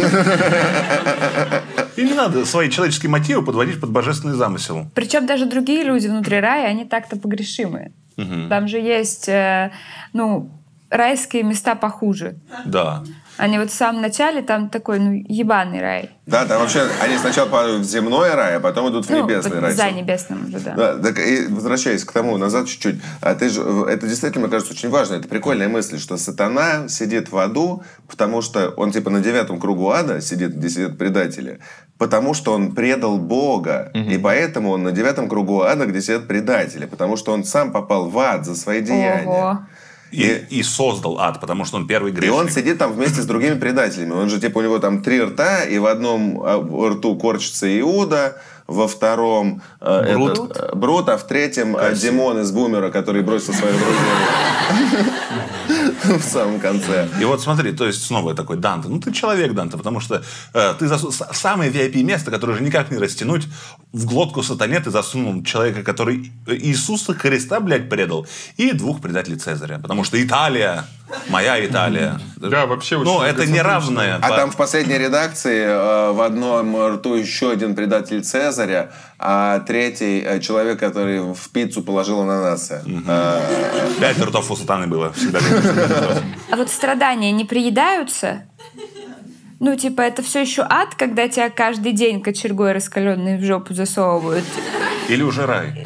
не надо свои человеческие мотивы подводить под божественный замысел. Причем даже другие люди внутри рая, они так-то погрешимые. Угу. Там же есть, э, ну, райские места похуже. Да. Они вот в самом начале там такой, ну, ебаный рай. Да, там вообще они сначала падают в земной рай, а потом идут в ну, небесный рай. За небесным уже, да. Да, так, и возвращаясь к тому, назад чуть-чуть. А ты же, это действительно, мне кажется, очень важно. Это прикольная мысль, что сатана сидит в аду, потому что он типа на девятом кругу ада сидит, где сидят предатели, потому что он предал Бога. Угу. И поэтому он на девятом кругу ада, где сидят предатели, потому что он сам попал в ад за свои деяния. Ого. И, и создал ад, потому что он первый грешник. И он сидит там вместе с другими предателями. Он же, типа, у него там три рта, и в одном рту корчится Иуда, во втором э, Брут. Этот, Брут, а в третьем э, Димон из Бумера, который бросил своих друзей в самом конце. И вот смотри, то есть снова такой Данте. Ну, ты человек, Данте, потому что э, ты засу... самое ви ай пи-место, которое же никак не растянуть, в глотку сатане ты засунул человека, который Иисуса Христа, блядь, предал, и двух предателей Цезаря. Потому что Италия, моя Италия. Да, вообще очень Ну, это не равное. А там в последней редакции э, в одном рту еще один предатель Цезаря, а третий э, человек, который в пиццу положил ананасы. Э, Пять ртов у сатаны было всегда. А вот страдания не приедаются? Ну, типа, это все еще ад, когда тебя каждый день кочергой раскаленной в жопу засовывают. Или уже рай.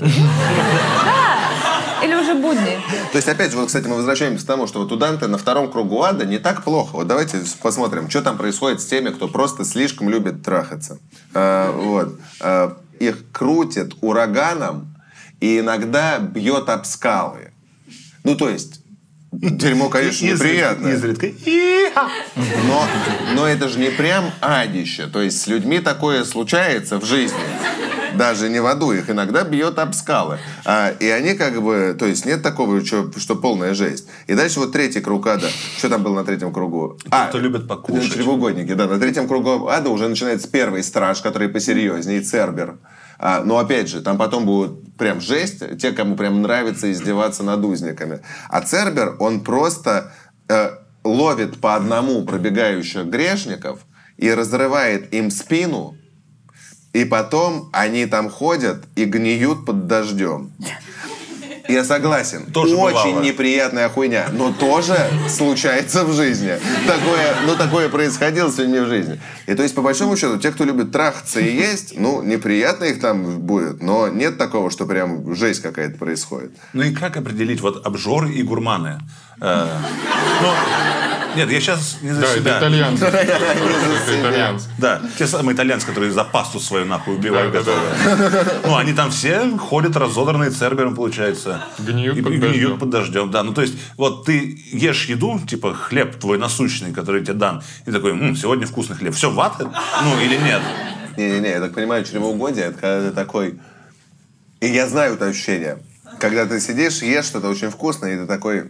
Или уже будни. То есть, опять же, вот, кстати, мы возвращаемся к тому, что вот у Данте на втором кругу ада не так плохо. Вот давайте посмотрим, что там происходит с теми, кто просто слишком любит трахаться. А, вот. А, их крутит ураганом и иногда бьет об скалы. Ну, то есть, дерьмо, конечно, неприятное. Изредка. Но, но это же не прям адище. То есть, с людьми такое случается в жизни. Даже не в аду, их иногда бьет об скалы. А, и они как бы... То есть нет такого, что, что полная жесть. И дальше вот третий круг ада. Что там было на третьем кругу? А, кто любит покушать. Чревоугодники, да. На третьем кругу ада уже начинается первый страж, который посерьезнее, Цербер. А, но опять же, там потом будет прям жесть. Те, кому прям нравится издеваться над узниками. А Цербер, он просто э, ловит по одному пробегающих грешников и разрывает им спину. И потом они там ходят и гниют под дождем. Я согласен. Тоже очень бывало. неприятная хуйня. Но тоже случается в жизни. Такое, ну, такое происходило с людьми в жизни. И то есть, по большому счету, те, кто любит трахаться и есть, ну, неприятно их там будет. Но нет такого, что прям жесть какая-то происходит. Ну и как определить вот обжоры и гурманы? Э, ну, Нет, я сейчас не за Да, себя. это итальянцы. Это итальянцы. Да, те самые итальянцы, которые за пасту свою нахуй убивают. Ну, они там все ходят разодранные цербером, получается. Гниют и, под и дождем. гниют под дождем. Да, ну то есть, вот ты ешь еду, типа хлеб твой насущный, который тебе дан, и такой, м, сегодня вкусный хлеб. Все, вата? Ну, или нет? Не-не-не, я так понимаю, чревоугодие, это когда ты такой... И я знаю это ощущение. Когда ты сидишь, ешь что-то очень вкусное, и ты такой...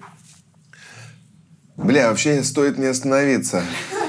Бля, вообще стоит не остановиться.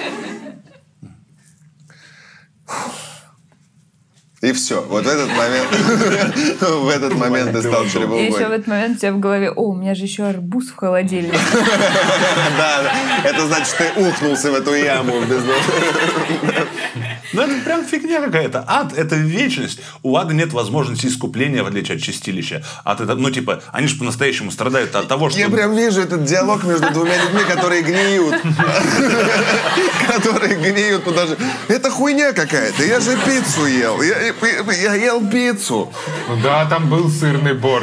И все. Вот в этот момент... В этот момент ты стал И еще в чревоугодием. этот момент у тебя в голове, о, у меня же еще арбуз в холодильнике. Да, да. Это значит, ты ухнулся в эту яму. без- Ну, это прям фигня какая-то. Ад – это вечность. У ада нет возможности искупления, в отличие от чистилища. Ад – это, ну, типа, они же по-настоящему страдают от того, что... Я прям вижу этот диалог между двумя людьми, которые гниют. Которые гниют. Подожди. Это хуйня какая-то. Я же пиццу ел. Я, я ел пиццу. Ну да, там был сырный борт.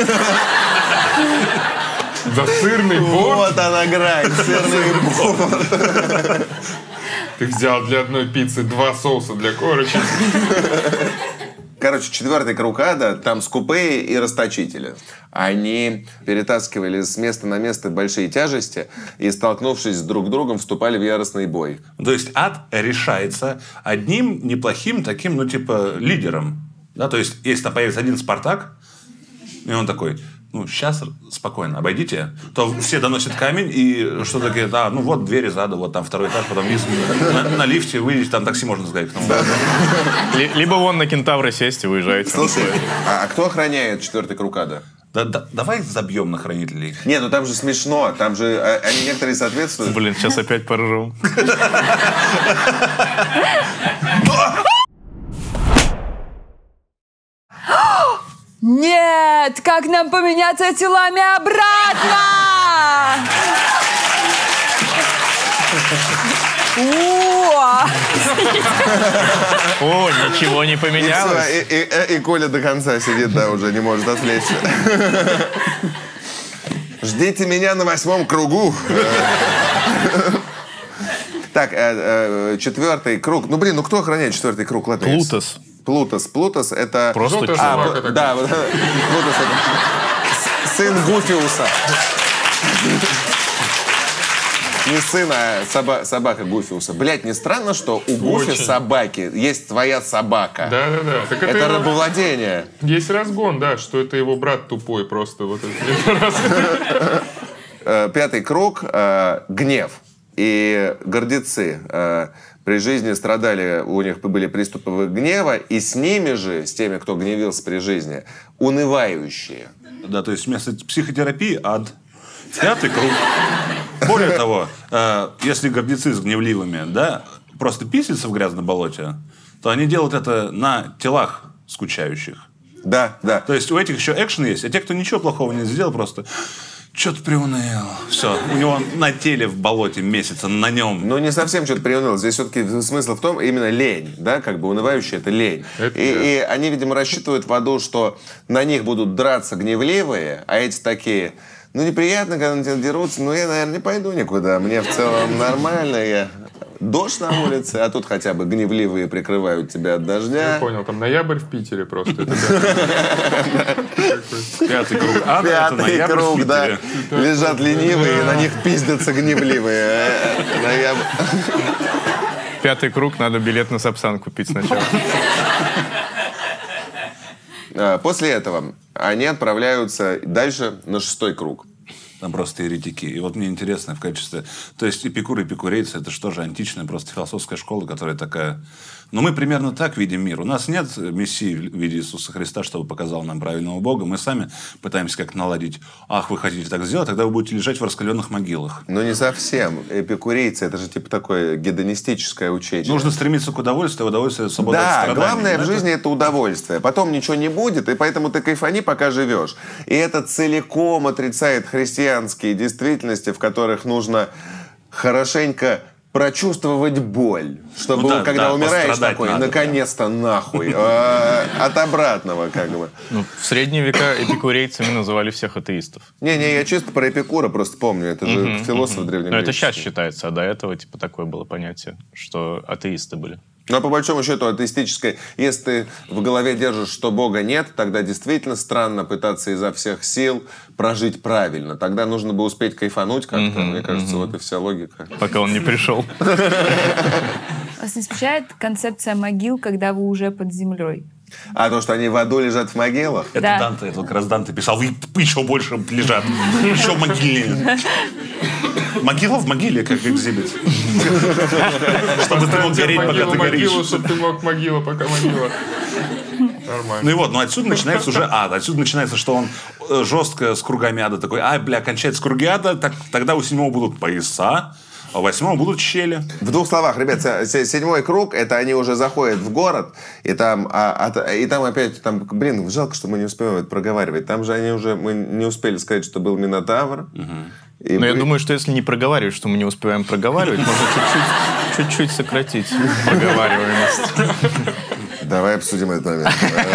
За сырный борт Вот она грань. Сырный борт. ты взял для одной пиццы два соуса для корочек. Короче, четвертый круг ада, там скупые и расточители. Они перетаскивали с места на место большие тяжести и, столкнувшись друг с другом, вступали в яростный бой. То есть ад решается одним неплохим таким, ну, типа, лидером. Да, то есть, если там появится один Спартак, и он такой, ну, сейчас спокойно, обойдите, то все доносят камень, и что такое, да, ну, вот дверь из ада, вот там второй этаж, потом вниз, на, на лифте выйдете, там такси можно сгадать к тому. Ли- Либо вон на кентавра сесть и выезжаете. Слушай, а, а кто охраняет четвертый круг ада? Да, да, давай забьем на хранителей. Не, ну там же смешно, там же а, они некоторые соответствуют. Блин, сейчас опять поржем. Нет, как нам поменяться телами обратно? О! О, ничего не И, всё, поменялось. и, и- и Коля до конца сидит, да, уже не может отвлечься. Ждите меня на восьмом кругу. Так, э, э, четвертый круг. Ну, блин, ну кто охраняет четвертый круг? Ладно, я- Плутос. Плутос. Плутос это... Просто Желтая чувак. собака Пл- такая. Да, вот, Плутос это сын Гуфиуса. Не сын, а соба- собака Гуфиуса. Блять, не странно, что у Гуфи Очень. собаки есть твоя собака? Да-да-да. Так это, Это его- рабовладение. есть разгон, да, что это его брат тупой просто. Вот это. Раз. Э, Пятый круг э, гнев. И гордецы э, при жизни страдали, у них были приступы гнева, и с ними же, с теми, кто гневился при жизни, унывающие. Да, то есть вместо психотерапии ад. Пятый круг. Более того, э, если гордецы с гневливыми, да, просто писятся в грязном болоте, то они делают это на телах скучающих. Да, да. То есть у этих еще экшен есть, а те, кто ничего плохого не сделал, просто что-то приуныл. Все, у него на теле в болоте месяца, на нем. Ну, не совсем что-то приуныл. Здесь все-таки смысл в том, именно лень, да, как бы унывающие – это лень. Это и, да. и они, видимо, рассчитывают в аду, что на них будут драться гневливые, а эти такие, ну, неприятно, когда на тебя дерутся, но я, наверное, не пойду никуда. Мне в целом нормально, я... Дождь на улице, а тут хотя бы гневливые прикрывают тебя от дождя. Я понял, там ноябрь в Питере просто. Это Пятый круг ада, это Пятый ноябрь в круг, да. Питере. Лежат ленивые, и на них пиздятся гневливые. Ноябрь. Пятый круг, надо билет на Сапсан купить сначала. А, После этого они отправляются дальше на шестой круг. Там просто еретики. И вот мне интересно в качестве... То есть эпикур и эпикурейцы – это что же античная просто философская школа, которая такая... Но мы примерно так видим мир. У нас нет мессии в виде Иисуса Христа, чтобы показал нам правильного Бога. Мы сами пытаемся как-то наладить. Ах, вы хотите так сделать, тогда вы будете лежать в раскаленных могилах. Ну, не совсем. Эпикурейцы – это же типа такое гедонистическое учение. Нужно стремиться к удовольствию, а удовольствие – свобода от Да, страданий. главное в Это- жизни – это удовольствие. Потом ничего не будет, и поэтому ты кайфани, пока живешь. И это целиком отрицает христианские действительности, в которых нужно хорошенько прочувствовать боль, чтобы, Ну да, когда да, умираешь, пострадать такой, надо, наконец-то нахуй, э, от обратного, как бы. Ну, в средние века эпикурейцами называли всех атеистов. Не-не, я чисто про Эпикура просто помню, это же Мгм, философ мгм. древнегреческий. Но это сейчас считается, а до этого типа такое было понятие, что атеисты были. Но по большому счету атеистическое, если ты в голове держишь, что Бога нет, тогда действительно странно пытаться изо всех сил прожить правильно. Тогда нужно бы успеть кайфануть как-то, Мгм, мне кажется, мгм. вот и вся логика. Пока он не пришел. Вас не смущает концепция могил, когда вы уже под землей? А то, что они в аду лежат в могилах? Это Да. Данте, это как раз Данте писал, вы еще больше лежат, еще могильнее. Могила в могиле, как экзибит. Чтобы ты мог гореть, пока ты горишь. могилу, чтобы ты мог могила, пока могила. Нормально. Ну и вот, но отсюда начинается уже ад. Отсюда начинается, что он э, жестко с кругами ада такой, а, бля, кончается круги ада, так, тогда у седьмого будут пояса, а у восьмого будут щели. В двух словах, ребят, се- се- седьмой круг, это они уже заходят в город, и там, а, а- и там опять, там, блин, жалко, что мы не успеваем это проговаривать. Там же они уже, мы не успели сказать, что был Минотавр. И Но я мы- думаю, что если не проговаривать, что мы не успеваем проговаривать, можно чуть-чуть, чуть-чуть сократить проговариваемость. Давай обсудим этот момент.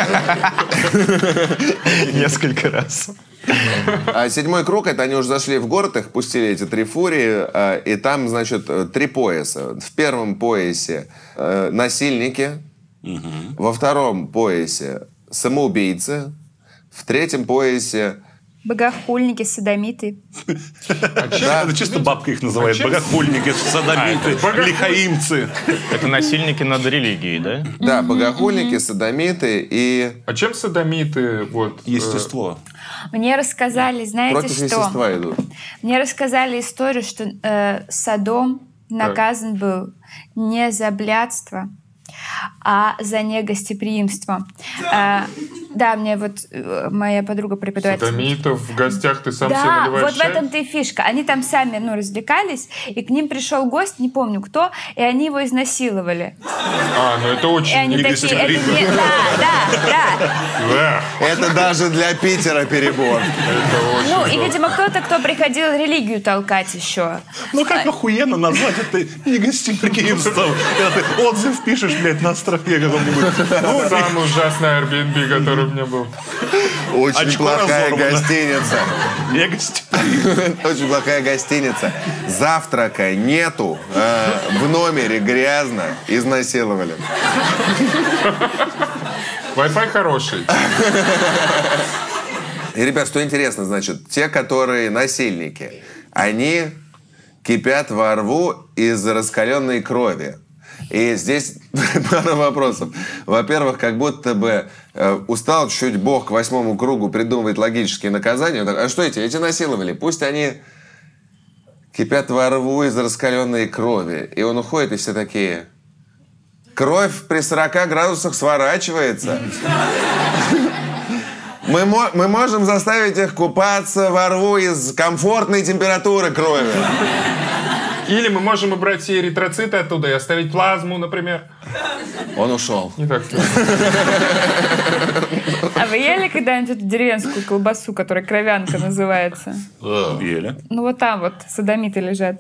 Несколько раз. А седьмой круг, это они уже зашли в город, их пустили эти три фурии, а, и там, значит, э, три пояса. В первом поясе э, насильники, во втором поясе самоубийцы, в третьем поясе... Богохульники, садомиты. Это чисто бабка их называет. Богохульники, садомиты, лихаимцы. Это насильники над религией, да? Да, богохульники, садомиты и... А чем садомиты? Вот, э, Естество. Мне рассказали, знаете Против что? естества идут. Мне рассказали историю, что э, Содом наказан был не за блядство, а за негостеприимство. Э, да, мне вот э, моя подруга преподаватель... Садомитов в гостях ты сам себе Да, наливаешь вот в чай? этом-то и фишка. Они там сами, ну, развлекались, и к ним пришел гость, не помню кто, и они его изнасиловали. А, ну это И очень... они такие... это не- Да, да, да. Да, Это даже для Питера перебор. это очень... Ну, и, видимо, кто-то, кто приходил религию толкать еще. Ну как охуенно назвать это негостеприимством? Когда ты отзыв пишешь, блядь, на островке каком-нибудь. Ну, самый ужасный Airbnb, который у меня был. Очень Очко плохая разорвано. гостиница. Негостеприимство. Очень плохая гостиница. Завтрака нету. э, В номере грязно. Изнасиловали. Wi-Fi хороший. И, ребят, что интересно, значит, те, которые насильники, они кипят во рву из раскаленной крови. И здесь пара вопросов. Во-первых, как будто бы э, устал чуть Бог к восьмому кругу придумывать логические наказания. Он такой, а что эти? Эти насиловали. Пусть они кипят во рву из раскаленной крови. И он уходит, и все такие... Кровь при сорока градусах сворачивается. Мы, мо- мы можем заставить их купаться во рву из комфортной температуры крови. Или мы можем убрать все эритроциты оттуда и оставить плазму, например. Он ушел. Не так страшно. А вы ели когда-нибудь эту деревенскую колбасу, которая кровянка называется? Ели. Ну, вот там вот садомиты лежат.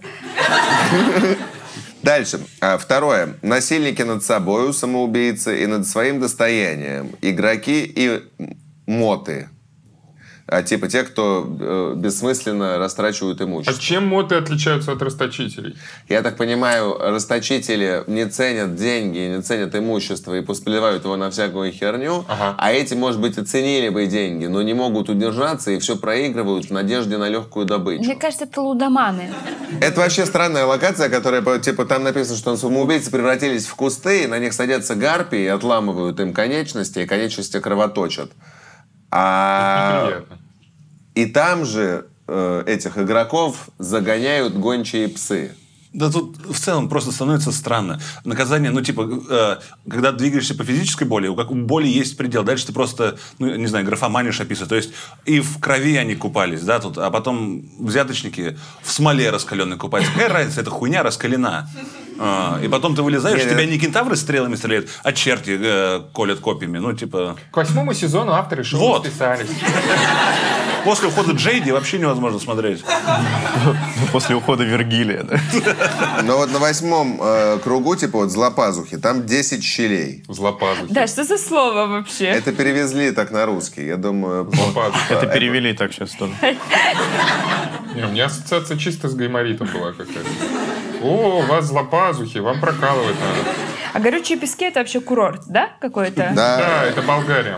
Дальше. А, Второе. Насильники над собой, самоубийцы, и над своим достоянием. Игроки и моты. А, типа те, кто э, бессмысленно растрачивают А имущество. чем моты отличаются от расточителей? Я так понимаю, расточители не ценят деньги, не ценят имущество и поспливают его на всякую херню, Ага. а эти, может быть, и ценили бы деньги, но не могут удержаться и все проигрывают в надежде на легкую добычу. Мне кажется, это лудоманы. Это вообще странная локация, которая, типа, там написано, что самоубийцы превратились в кусты, и на них садятся гарпии и отламывают им конечности, и конечности кровоточат. А... Неприятно. И там же э, этих игроков загоняют гончие псы. Да тут в целом просто становится странно. Наказание, ну, типа, э, когда двигаешься по физической боли, у, как, у боли есть предел. Дальше ты просто, ну, не знаю, графоманишь описывать. То есть и в крови они купались, да, тут, а потом взяточники в смоле раскаленной купались. Какая разница, эта хуйня раскалена. А, и потом ты вылезаешь, Не, тебя не. не кентавры стрелами стреляют, а черти э, колят копьями. Ну, типа... К восьмому сезону авторы шоу Вот. списались. После ухода Джейди вообще невозможно смотреть. После ухода Вергилия, да? Но вот на восьмом э, кругу, типа вот злопазухи, там десять щелей. Злопазухи. Да, что за слово вообще? Это перевезли так на русский. Я думаю... Злопазухи. Это перевели так сейчас тоже. Не, у меня ассоциация чисто с гайморитом была какая-то. О, у вас злопазухи, вам прокалывать надо. А горючие пески — это вообще курорт, да, какой-то? Да. Да, это Болгария.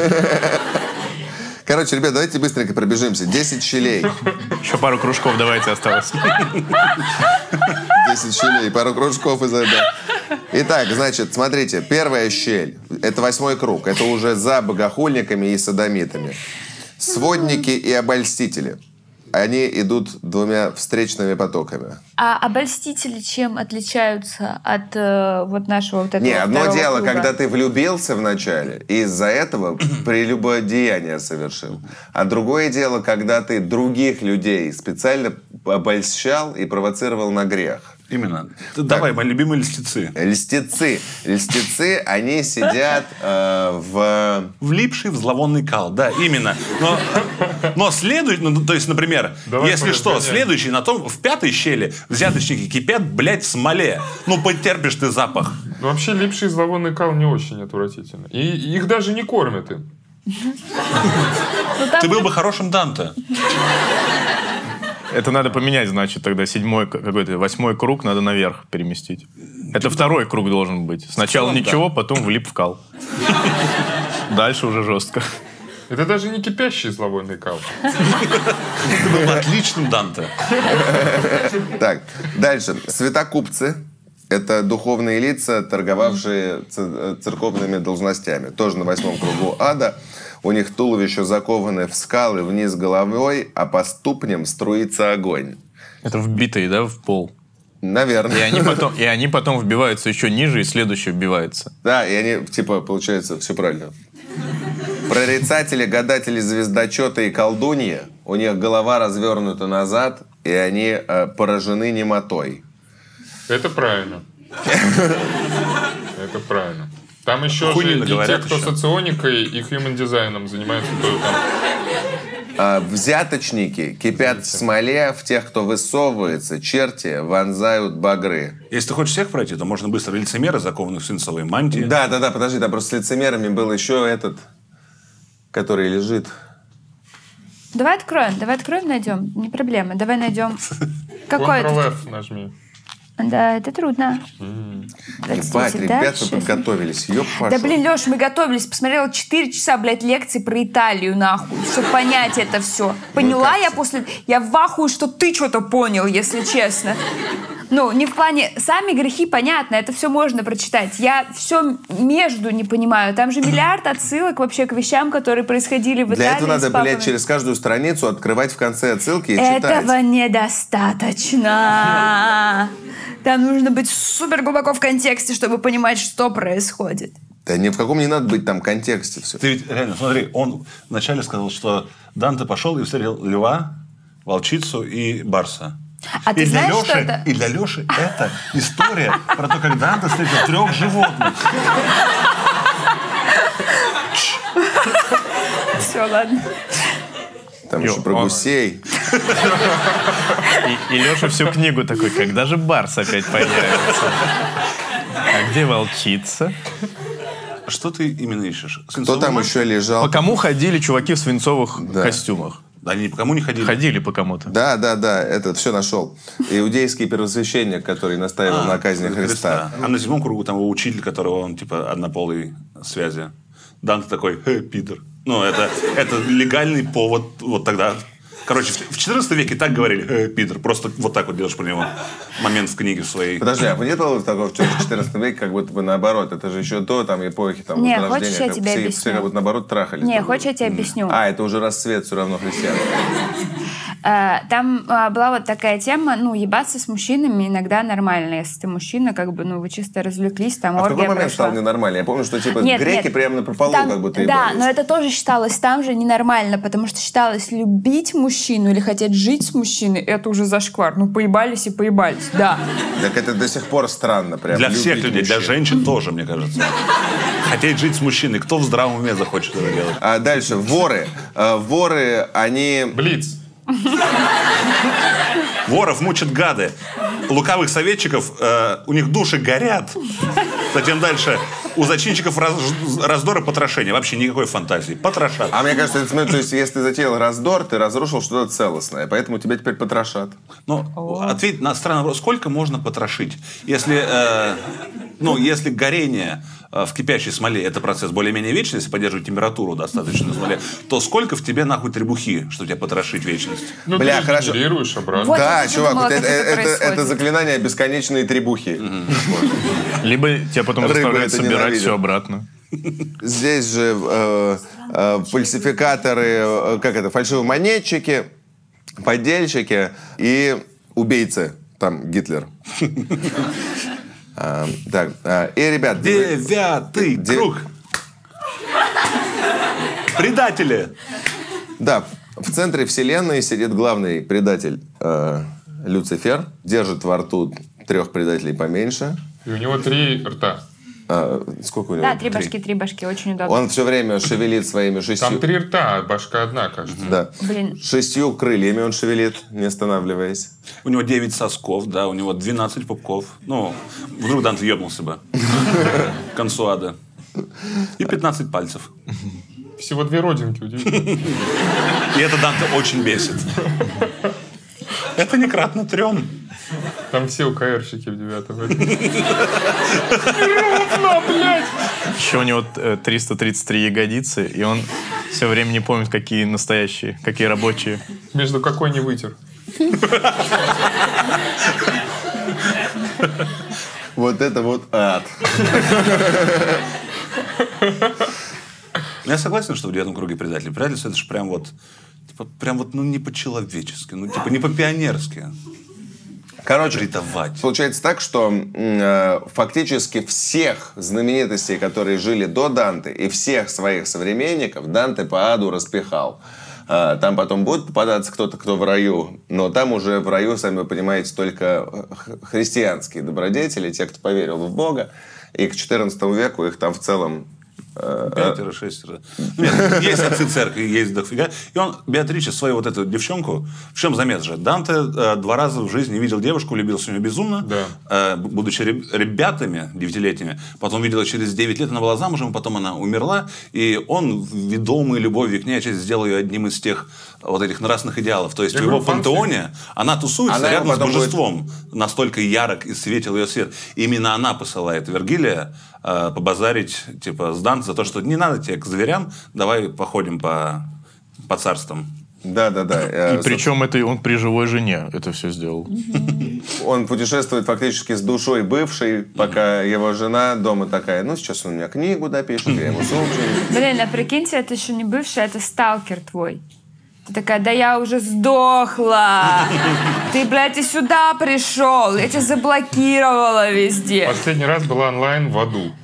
Короче, ребят, давайте быстренько пробежимся. десять щелей. Еще пару кружков давайте осталось. десять щелей, пару кружков из этого. Итак, значит, смотрите, первая щель. Это восьмой круг. Это уже за богохульниками и содомитами. Сводники и обольстители. Они идут двумя встречными потоками. А обольстители чем отличаются от э, вот нашего вот этого Не, одно второго дело, круга? когда ты влюбился вначале и из-за этого прелюбодеяние совершил. А другое дело, когда ты других людей специально обольщал и провоцировал на грех. Именно. Давай, мои любимые льстецы. Льстецы. Льстецы, они сидят э, в... Влипший в зловонный кал, да, именно. Но, но следующий, ну, то есть, например, Давай если что, поразгоняем. следующий на том, в пятой щели взяточники кипят, блядь, в смоле. Ну, потерпишь ты запах. Ну, вообще, липший зловонный кал не очень отвратительно. И их даже не кормят им. Ну, там Ты был же- бы хорошим Данте. Это надо поменять, значит, тогда седьмой, какой-то восьмой круг надо наверх переместить. Это второй круг должен быть. Сначала целом, ничего, потом влип в кал. Дальше уже жестко. Это даже не кипящий зловонный кал. Ты был бы отличным Данте. Так, дальше. Святокупцы. Это духовные лица, торговавшие ц- церковными должностями. Тоже на восьмом кругу ада. У них туловище закованы в скалы вниз головой, а по ступням струится огонь. Это вбитые, да, в пол. Наверное. И они потом, и они потом вбиваются еще ниже, и следующий вбивается. Да, и они, типа, получается, все правильно. Прорицатели, гадатели, звездочеты и колдуньи, у них голова развернута назад, и они э, поражены немотой. Это правильно. Это правильно. Там еще Хуйни же и те, наговорят кто еще. соционикой и human дизайном занимаются, тоже там. А взяточники кипят в смоле, в тех, кто высовывается, черти вонзают багры. Если ты хочешь всех пройти, то можно быстро лицемеры, закованных в свинцовые мантии. Да, да, да, подожди, там просто с лицемерами был еще этот, который лежит. Давай откроем, давай откроем, найдем. Не проблема, давай найдем. Какой это? Ctrl-F нажми. Да, это трудно. Ебать, ребята подготовились. Ёб Да пошел. блин, Леш, мы готовились, посмотрела четыре часа, блядь, лекции про Италию, нахуй, чтобы понять это все. Поняла я после... Я в ахуе, что ты что-то понял, если честно. Ну, не в плане... Сами грехи, понятно, это все можно прочитать. Я все между не понимаю. Там же миллиард отсылок вообще к вещам, которые происходили в Италии. Для этого надо, с папами. блядь, через каждую страницу открывать в конце отсылки и Этого читать. недостаточно. Там нужно быть супер глубоко в контексте, чтобы понимать, что происходит. Да ни в каком не надо быть там контексте все. Ты ведь реально, смотри, он вначале сказал, что Данте пошел и встретил льва, волчицу и барса. А ты и, для знаешь, Леши, что это? и для Леши это история про то, как Данте встретил трех животных. Все, ладно. Там еще про он- гусей. И, и Леша всю книгу такой, когда же Барс опять появится? А где волчица? Что ты именно ищешь? Кто там еще лежал? По кому ходили чуваки в свинцовых Да. костюмах? Они по кому не ходили? Ходили по кому-то. Да, да, да, это все нашел. Иудейский первосвященник, который настаивал А, на казни Христа. А на седьмом кругу там его учитель, которого он типа однополой связи. Данте такой, э, пидор. Ну, это, это легальный повод вот тогда. Короче, в четырнадцатом веке так говорили, э, пидор. Просто вот так вот делаешь про него момент в книге своей. Подожди, а не было такого в четырнадцатом веке, как будто бы наоборот? Это же еще до там, эпохи там, Не, Возрождения, хочешь, я как тебе все, объясню? все как будто наоборот трахались. Не, друг хочешь, я друга. тебе объясню? А, это уже расцвет все равно христиан. Э, Там э, была вот такая тема, ну, ебаться с мужчинами иногда нормально, если ты мужчина, как бы, ну, вы чисто развлеклись, там, А в оргия какой момент прошла. стало ненормально? Я помню, что типа Нет, греки нет. прямо на прополу Там- как будто Да, ебались. но это тоже считалось там же ненормально, потому что считалось любить мужчину или хотеть жить с мужчиной, это уже зашквар. Ну, поебались и поебались, да. Так это до сих пор странно. Прям, Для всех любить людей, для мужчин. женщин тоже, мне кажется. Хотеть жить с мужчиной. Кто в здравом уме захочет это делать? А дальше, воры. э, воры, они... Блиц. Воров мучат гады. Лукавых советчиков, э, у них души горят. Затем дальше. У зачинщиков раз, раздор и потрошение. Вообще никакой фантазии. Потрошат. А мне кажется, это, то есть, если ты затеял раздор, ты разрушил что-то целостное. Поэтому тебя теперь потрошат. Ну, ответь на странный вопрос. Сколько можно потрошить? Если, э, ну, если горение э, в кипящей смоле это процесс более-менее вечный, если поддерживать температуру достаточно на смоле, то сколько в тебе нахуй требухи, чтобы тебя потрошить вечность? Ну, Бля, ты хорошо. генерируешь обратно. Вот, Да, я чувак, думала, вот это, как это это, это, происходит. заклинание бесконечные требухи. Либо тебя потом Рыбы заставляют это собирать ненавидят. все обратно. Здесь же э, э, фальсификаторы, э, как это, фальшивомонетчики, поддельщики и убийцы. Там Гитлер. А, так, а, и, ребят... Девятый Де- круг. Предатели. Да, в центре вселенной сидит главный предатель э, Люцифер. Держит во рту трех предателей поменьше. И у него три рта. А, сколько у него? Да, три башки, три башки, очень удобно. Он все время шевелит своими шестью... Там три рта, а башка одна, кажется. Да. Блин. Шестью крыльями он шевелит, не останавливаясь. У него девять сосков, да, у него двенадцать пупков. Ну, вдруг Данте ебнулся бы. К концу ада. И пятнадцать пальцев. Всего две родинки, удивительно. И это Данте очень бесит. Это не кратно трем. Там все УКРщики в девятом. Еще у него э, триста тридцать три ягодицы, и он все время не помнит, какие настоящие, какие рабочие. Между какой не вытер. Вот это вот ад. Я согласен, что в девятом круге предатели. Предательство это же прям вот, типа, прям вот, ну, не по-человечески, ну, типа, не по-пионерски. Короче, Предавать. получается так, что э, фактически всех знаменитостей, которые жили до Данте, и всех своих современников Данте по аду распихал. Э, там потом будет попадаться кто-то, кто в раю, но там уже в раю, сами вы понимаете, только христианские добродетели, те, кто поверил в Бога, и к четырнадцатому веку их там в целом... Пятеро, шестеро. Нет, есть отцы церкви, есть дофига. И он, Беатриче, свою вот эту девчонку, в чем замес же? Данте э, два раза в жизни видел девушку, влюбился в нее безумно, Да. э, будучи реб- ребятами, девятилетними. Потом видела через девять лет, она была замужем, потом она умерла. И он, ведомый любовью к ней, сделал ее одним из тех вот этих нравственных идеалов. То есть Я в его говорю, пантеоне она тусуется Она рядом с потом божеством. Настолько ярок и светил ее свет. Именно она посылает Вергилия э, побазарить типа, с Данте за то, что не надо тебе к зверям, давай походим по, по царствам. Да-да-да. И причем это он при живой жене это все сделал. Он путешествует фактически с душой бывшей, пока его жена дома такая, ну, сейчас он у меня книгу допишет, я ему сумку. Блин, а прикиньте, это еще не бывший, это сталкер твой. Ты такая, да я уже сдохла. Ты, блядь, и сюда пришел. Я тебя заблокировала везде. Последний раз была онлайн в аду.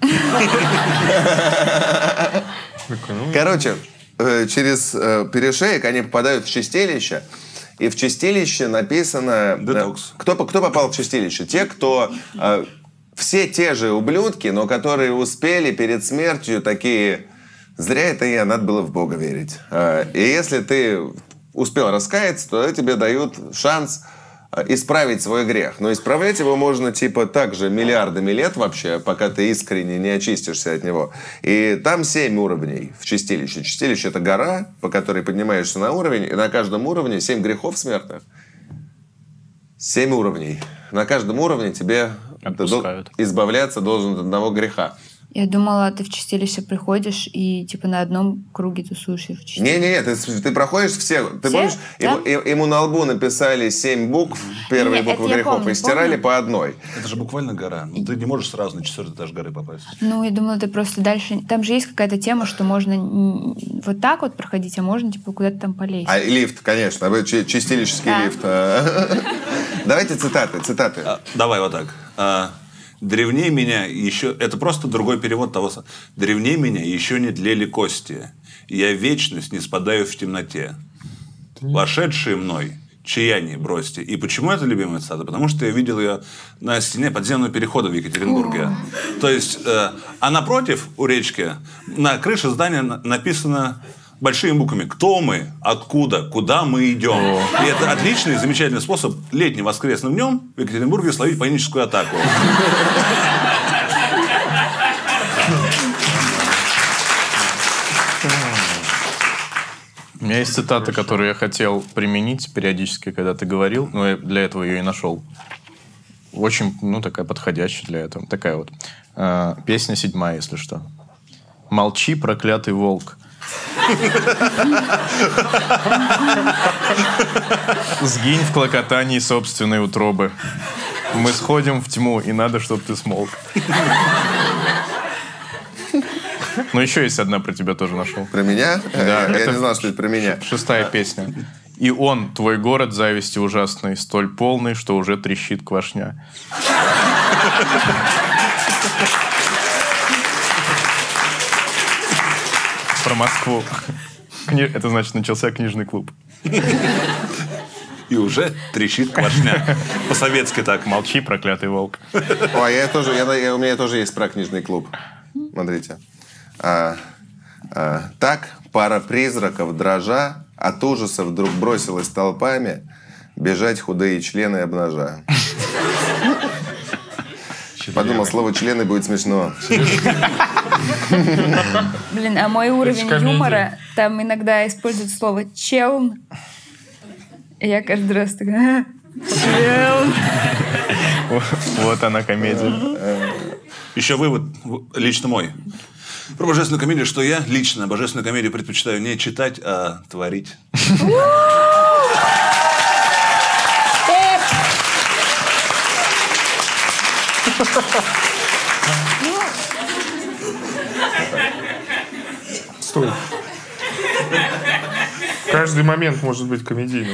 Короче, э, через э, перешеек они попадают в чистилище, и в чистилище написано... э, Детокс. Кто, кто попал в чистилище? Те, кто... э, все те же ублюдки, но которые успели перед смертью такие... Зря это я, надо было в Бога верить. Э, и если ты успел раскаяться, то тебе дают шанс исправить свой грех. Но исправлять его можно типа так же миллиардами лет вообще, пока ты искренне не очистишься от него. И там семь уровней в чистилище. Чистилище — это гора, по которой поднимаешься на уровень, и на каждом уровне семь грехов смертных. Семь уровней. На каждом уровне тебе Отпускают. избавляться должен от одного греха. Я думала, ты в чистилище приходишь и типа на одном круге тусуешься в чистилище. Не-не-не, ты, ты проходишь все. Ты Все? помнишь, Да? ему, и- ему на лбу написали семь букв, первые Не, это буквы я грехов, помню, и стирали помню. по одной. Это же буквально гора. Ну, ты не можешь сразу на четвертый этаж горы попасть. Ну, я думала, ты просто дальше... Там же есть какая-то тема, что можно н- вот так вот проходить, а можно типа куда-то там полезть. А лифт, конечно, вы чи- чистилищеский Да. лифт. Давайте цитаты, цитаты. А, давай вот так. А, древней меня еще... Это просто другой перевод того... с- Древней меня еще не тлели кости. Я вечность не спадаю в темноте. Вошедшие мной, чья не бросьте. И почему это любимая цитата? Потому что я видел ее на стене подземного перехода в Екатеринбурге. То есть, э, а напротив, у речки, на крыше здания на- написано большими буквами. Кто мы? Откуда? Куда мы идем? И это отличный, замечательный способ летним воскресным днем в Екатеринбурге словить паническую атаку. У меня есть цитата, которую я хотел применить периодически, когда ты говорил, но я для этого ее и нашел. Очень, ну, такая подходящая для этого. Такая вот. Э, песня седьмая, если что. «Молчи, проклятый волк». «Сгинь в клокотании собственной утробы. Мы сходим в тьму, и надо, чтобы ты смолк». Ну, еще есть одна про тебя тоже нашел. Про меня? Да, я это не знал, что это про меня. Шестая песня. «И он, твой город зависти ужасный, столь полный, что уже трещит квашня». Про Москву. Кни... Это значит, начался книжный клуб. И уже трещит квашня. По-советски так. «Молчи, проклятый волк». Ой, я тоже, я, я, у меня тоже есть про книжный клуб. Смотрите. А, а, так пара призраков, дрожа, от ужаса вдруг бросилась толпами бежать худые члены обнажа. Подумал, слово «члены» будет смешно. Блин, а мой уровень юмора, там иногда используют слово «челн». И я каждый раз такая... «Челн». Вот она комедия. Еще вывод лично мой. Про божественную комедию, что я лично божественную комедию предпочитаю не читать, а творить. Стой. Каждый момент может быть комедийным.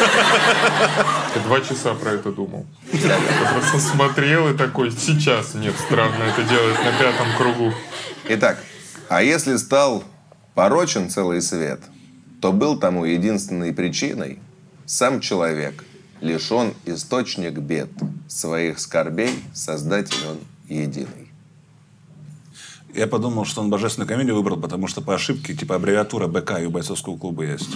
Я два часа про это думал. Я просто смотрел и такой, сейчас нет, странно это делать на пятом кругу. Итак, а если стал порочен целый свет, то был тому единственной причиной сам человек, лишен источник бед, своих скорбей создатель он единый. Я подумал, что он божественную комедию выбрал, потому что по ошибке, типа аббревиатура БК и у бойцовского клуба есть.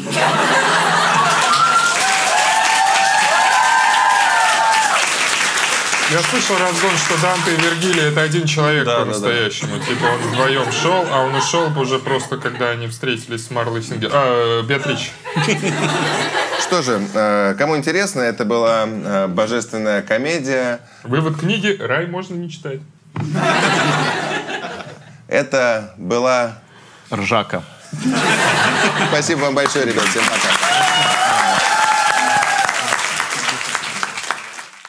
Я слышал разгон, что Данте и Вергилий это один человек Да, по-настоящему. Да, да. Типа он вдвоем шел, а он ушел уже просто, когда они встретились с Марлой Сингер. А, Беатрич. Что же, кому интересно, это была божественная комедия. Вывод книги «Рай можно не читать». Это была... Ржака. Спасибо вам большое, ребят. Всем пока.